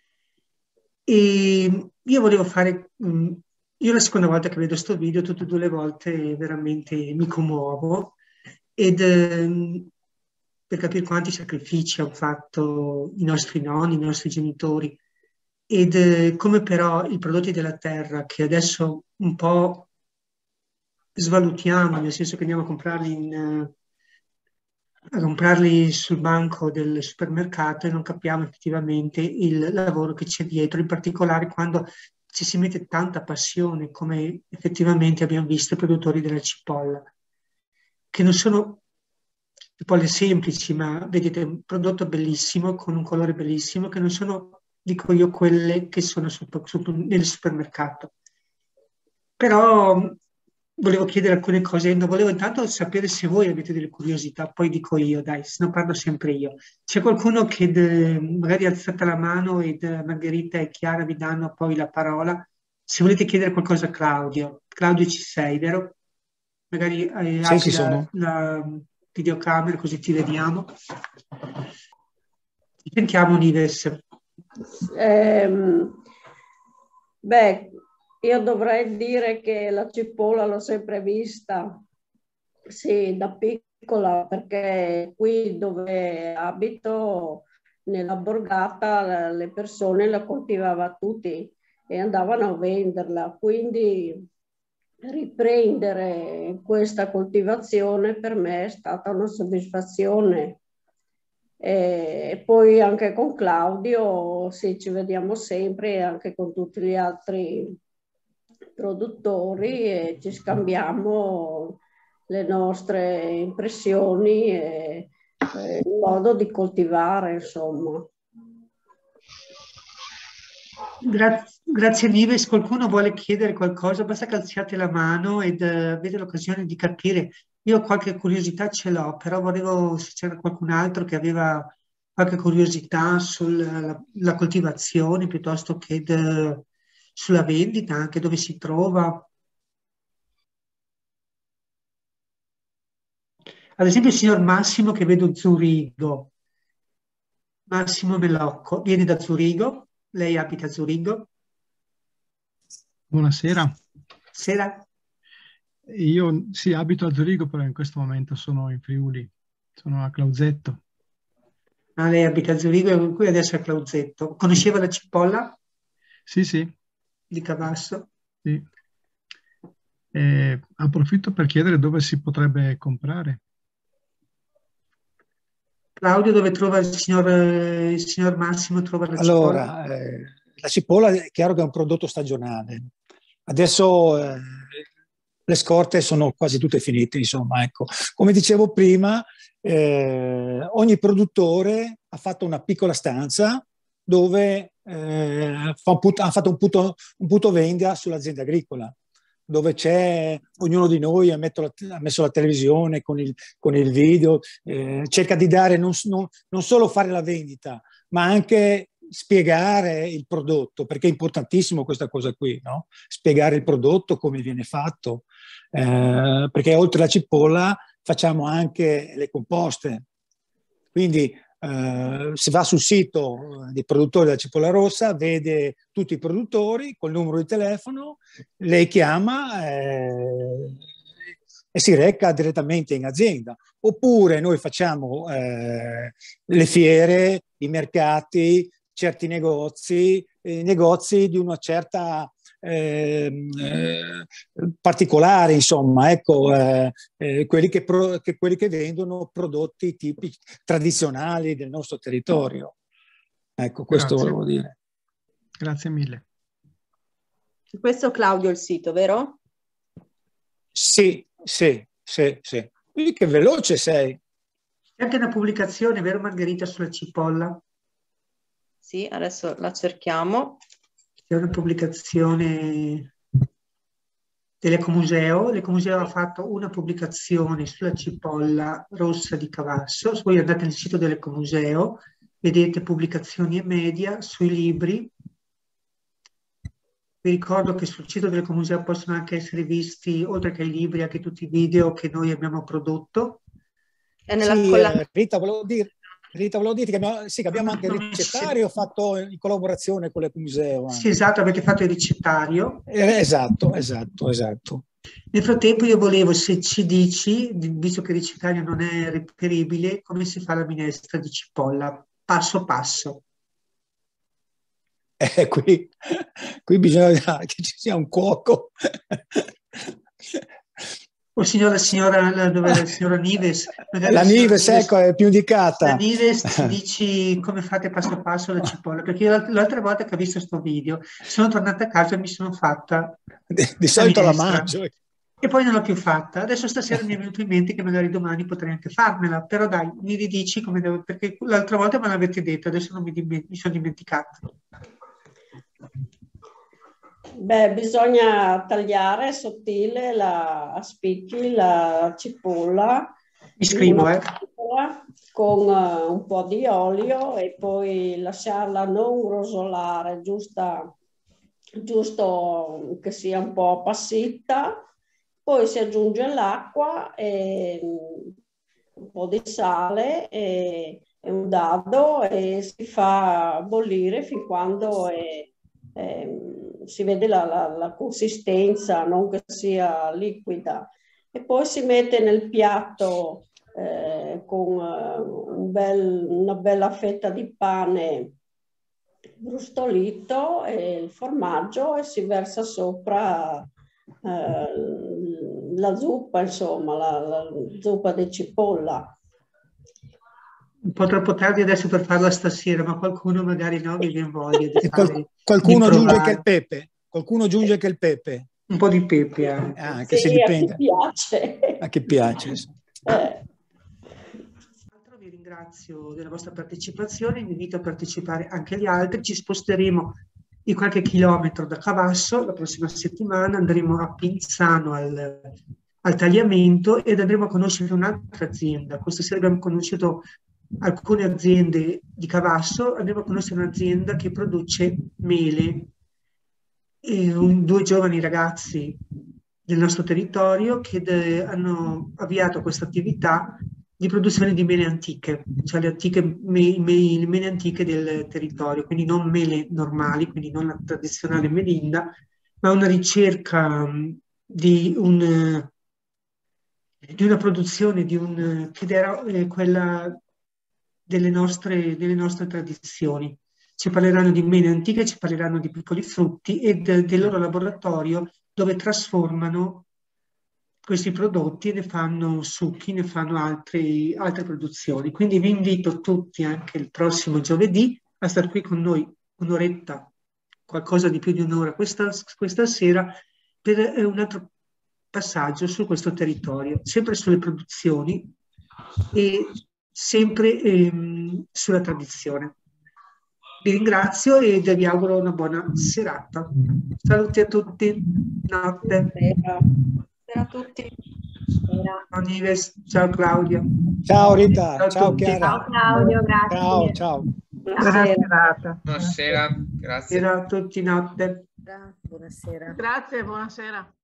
E io volevo fare, mh, io la seconda volta che vedo questo video, tutte e due le volte veramente mi commuovo ed ehm, per capire quanti sacrifici hanno fatto i nostri nonni, i nostri genitori, ed eh, come però i prodotti della terra, che adesso un po' svalutiamo, nel senso che andiamo a comprarli, in, eh, a comprarli sul banco del supermercato e non capiamo effettivamente il lavoro che c'è dietro, in particolare quando ci si mette tanta passione, come effettivamente abbiamo visto i produttori della cipolla, che non sono cipolle semplici, ma vedete un prodotto bellissimo, con un colore bellissimo, che non sono, dico io, quelle che sono su, su, nel supermercato. Però volevo chiedere alcune cose, non volevo intanto sapere se voi avete delle curiosità, poi dico io, dai, se no parlo sempre io. C'è qualcuno che de, magari alzate la mano ed Margherita e Chiara vi danno poi la parola. Se volete chiedere qualcosa a Claudio. Claudio ci sei, vero? Magari eh, Sì, apri ci la, sono. la videocamera così ti vediamo. Ti sentiamo, Nives. Ehm, beh, io dovrei dire che la cipolla l'ho sempre vista, sì, da piccola, perché qui dove abito, nella borgata, le persone la coltivavano tutti e andavano a venderla, quindi riprendere questa coltivazione per me è stata una soddisfazione. E poi anche con Claudio, sì, ci vediamo sempre, e anche con tutti gli altri produttori e ci scambiamo le nostre impressioni e, e il modo di coltivare, insomma. Grazie, grazie Nives. Qualcuno vuole chiedere qualcosa? Basta che alziate la mano ed uh, avete l'occasione di capire. Io qualche curiosità ce l'ho, però volevo se c'era qualcun altro che aveva qualche curiosità sulla la coltivazione piuttosto che de, sulla vendita, anche dove si trova. Ad esempio il signor Massimo, che vedo Zurigo. Massimo Melocco, viene da Zurigo? Lei abita a Zurigo? Buonasera. Sera? Io sì, abito a Zurigo, però in questo momento sono in Friuli, sono a Clausetto. Ah, lei abita a Zurigo e qui adesso è a Clausetto. Conosceva la cipolla? Sì, sì. Di Cavasso? Sì. E approfitto per chiedere dove si potrebbe comprare. Claudio, dove trova il signor, il signor Massimo? Trova la allora, cipolla? Eh, la cipolla è chiaro che è un prodotto stagionale. Adesso eh, le scorte sono quasi tutte finite, insomma. Ecco. Come dicevo prima, eh, ogni produttore ha fatto una piccola stanza dove eh, fa un put- ha fatto un punto, un punto vendita sull'azienda agricola. dove c'è ognuno di noi ha, metto la, ha messo la televisione con il, con il video, eh, cerca di dare non, non, non solo fare la vendita, ma anche spiegare il prodotto, perché è importantissimo questa cosa qui, no? Spiegare il prodotto, come viene fatto, eh, perché oltre alla cipolla facciamo anche le composte. Quindi Uh, si va sul sito dei produttori della cipolla rossa, vede tutti i produttori col numero di telefono, lei chiama eh, e si reca direttamente in azienda. Oppure noi facciamo eh, le fiere, i mercati, certi negozi, eh, negozi di una certa eh, eh, particolare, insomma, ecco, eh, eh, quelli, che pro, che, quelli che vendono prodotti tipici, tradizionali del nostro territorio. Ecco, questo Grazie. volevo dire. Grazie mille. Questo Claudio il sito, vero? Sì, sì, sì, sì. Quindi che veloce sei. C'è anche una pubblicazione, vero Margherita, sulla cipolla? Sì, adesso la cerchiamo. C'è una pubblicazione dell'Ecomuseo. L'Ecomuseo ha fatto una pubblicazione sulla cipolla rossa di Cavasso. Se voi andate nel sito dell'Ecomuseo, vedete pubblicazioni e media sui libri. Vi ricordo che sul sito dell'Ecomuseo possono anche essere visti, oltre che i libri, anche tutti i video che noi abbiamo prodotto. E nella sì, colla... eh, Rita, volevo dire... Rita, volevo dirti che abbiamo, sì, che abbiamo anche il ricettario fatto in collaborazione con l'Ecomuseo. Sì, esatto, avete fatto il ricettario. Eh, esatto, esatto, esatto. Nel frattempo io volevo, se ci dici, visto che il ricettario non è reperibile, come si fa la minestra di cipolla, passo passo. Eh, qui, qui bisogna che ci sia un cuoco. O signora, signora, la, dove la signora Nives. La Nives, ecco, è più indicata. La Nives ci dici come fate passo passo la cipolla, perché io l'altra volta che ho visto sto video sono tornata a casa e mi sono fatta di, di solito la mangio e poi non l'ho più fatta. Adesso stasera mi è venuto in mente che magari domani potrei anche farmela, però dai, mi ridici come devo, perché l'altra volta me l'avete detto, adesso non mi, mi sono dimenticata. Beh, bisogna tagliare sottile la, a spicchi la cipolla. Mi scrivo, eh. Con uh, un po' di olio e poi lasciarla non rosolare, giusta, giusto che sia un po' appassita. Poi si aggiunge l'acqua e un po' di sale e, e un dado e si fa bollire fin quando è, è, si vede la, la, la consistenza, non che sia liquida. E poi si mette nel piatto eh, con uh, un bel, una bella fetta di pane brustolito e il formaggio e si versa sopra uh, la zuppa, insomma, la, la zuppa di cipolla. Un po' troppo tardi adesso per farla stasera, ma qualcuno magari no, mi viene voglia di qual fare, qualcuno di aggiunge che il pepe, qualcuno aggiunge eh. che il pepe. Un po' di pepe anche. Ah, che sì, si dipende. a chi piace. A chi piace. Sì. Eh. Vi ringrazio della vostra partecipazione, vi invito a partecipare anche gli altri. Ci sposteremo di qualche chilometro da Cavasso la prossima settimana, andremo a Pinzano al, al tagliamento ed andremo a conoscere un'altra azienda. Questa sera abbiamo conosciuto alcune aziende di Cavasso, andremo a conoscere un'azienda che produce mele. E un, due giovani ragazzi del nostro territorio che de, hanno avviato questa attività di produzione di mele antiche, cioè le, antiche, me, me, le mele antiche del territorio, quindi non mele normali, quindi non la tradizionale melinda, ma una ricerca di, un, di una produzione di un, che era eh, quella delle nostre, delle nostre tradizioni. Ci parleranno di mele antiche, ci parleranno di piccoli frutti e de, del loro laboratorio dove trasformano questi prodotti e ne fanno succhi, ne fanno altri, altre produzioni. Quindi vi invito tutti anche il prossimo giovedì a stare qui con noi un'oretta, qualcosa di più di un'ora questa, questa sera, per un altro passaggio su questo territorio, sempre sulle produzioni e sempre ehm, sulla tradizione. vi ringrazio e vi auguro una buona serata. Saluti a tutti. Notte. Buonasera a tutti. Ciao Nives, ciao Claudia. Ciao Rita, ciao, ciao Chiara. Ciao Claudio, grazie. Ciao, ciao. Buona serata. Buonasera, grazie. Buonasera a tutti, notte. Buonasera. Grazie, buonasera.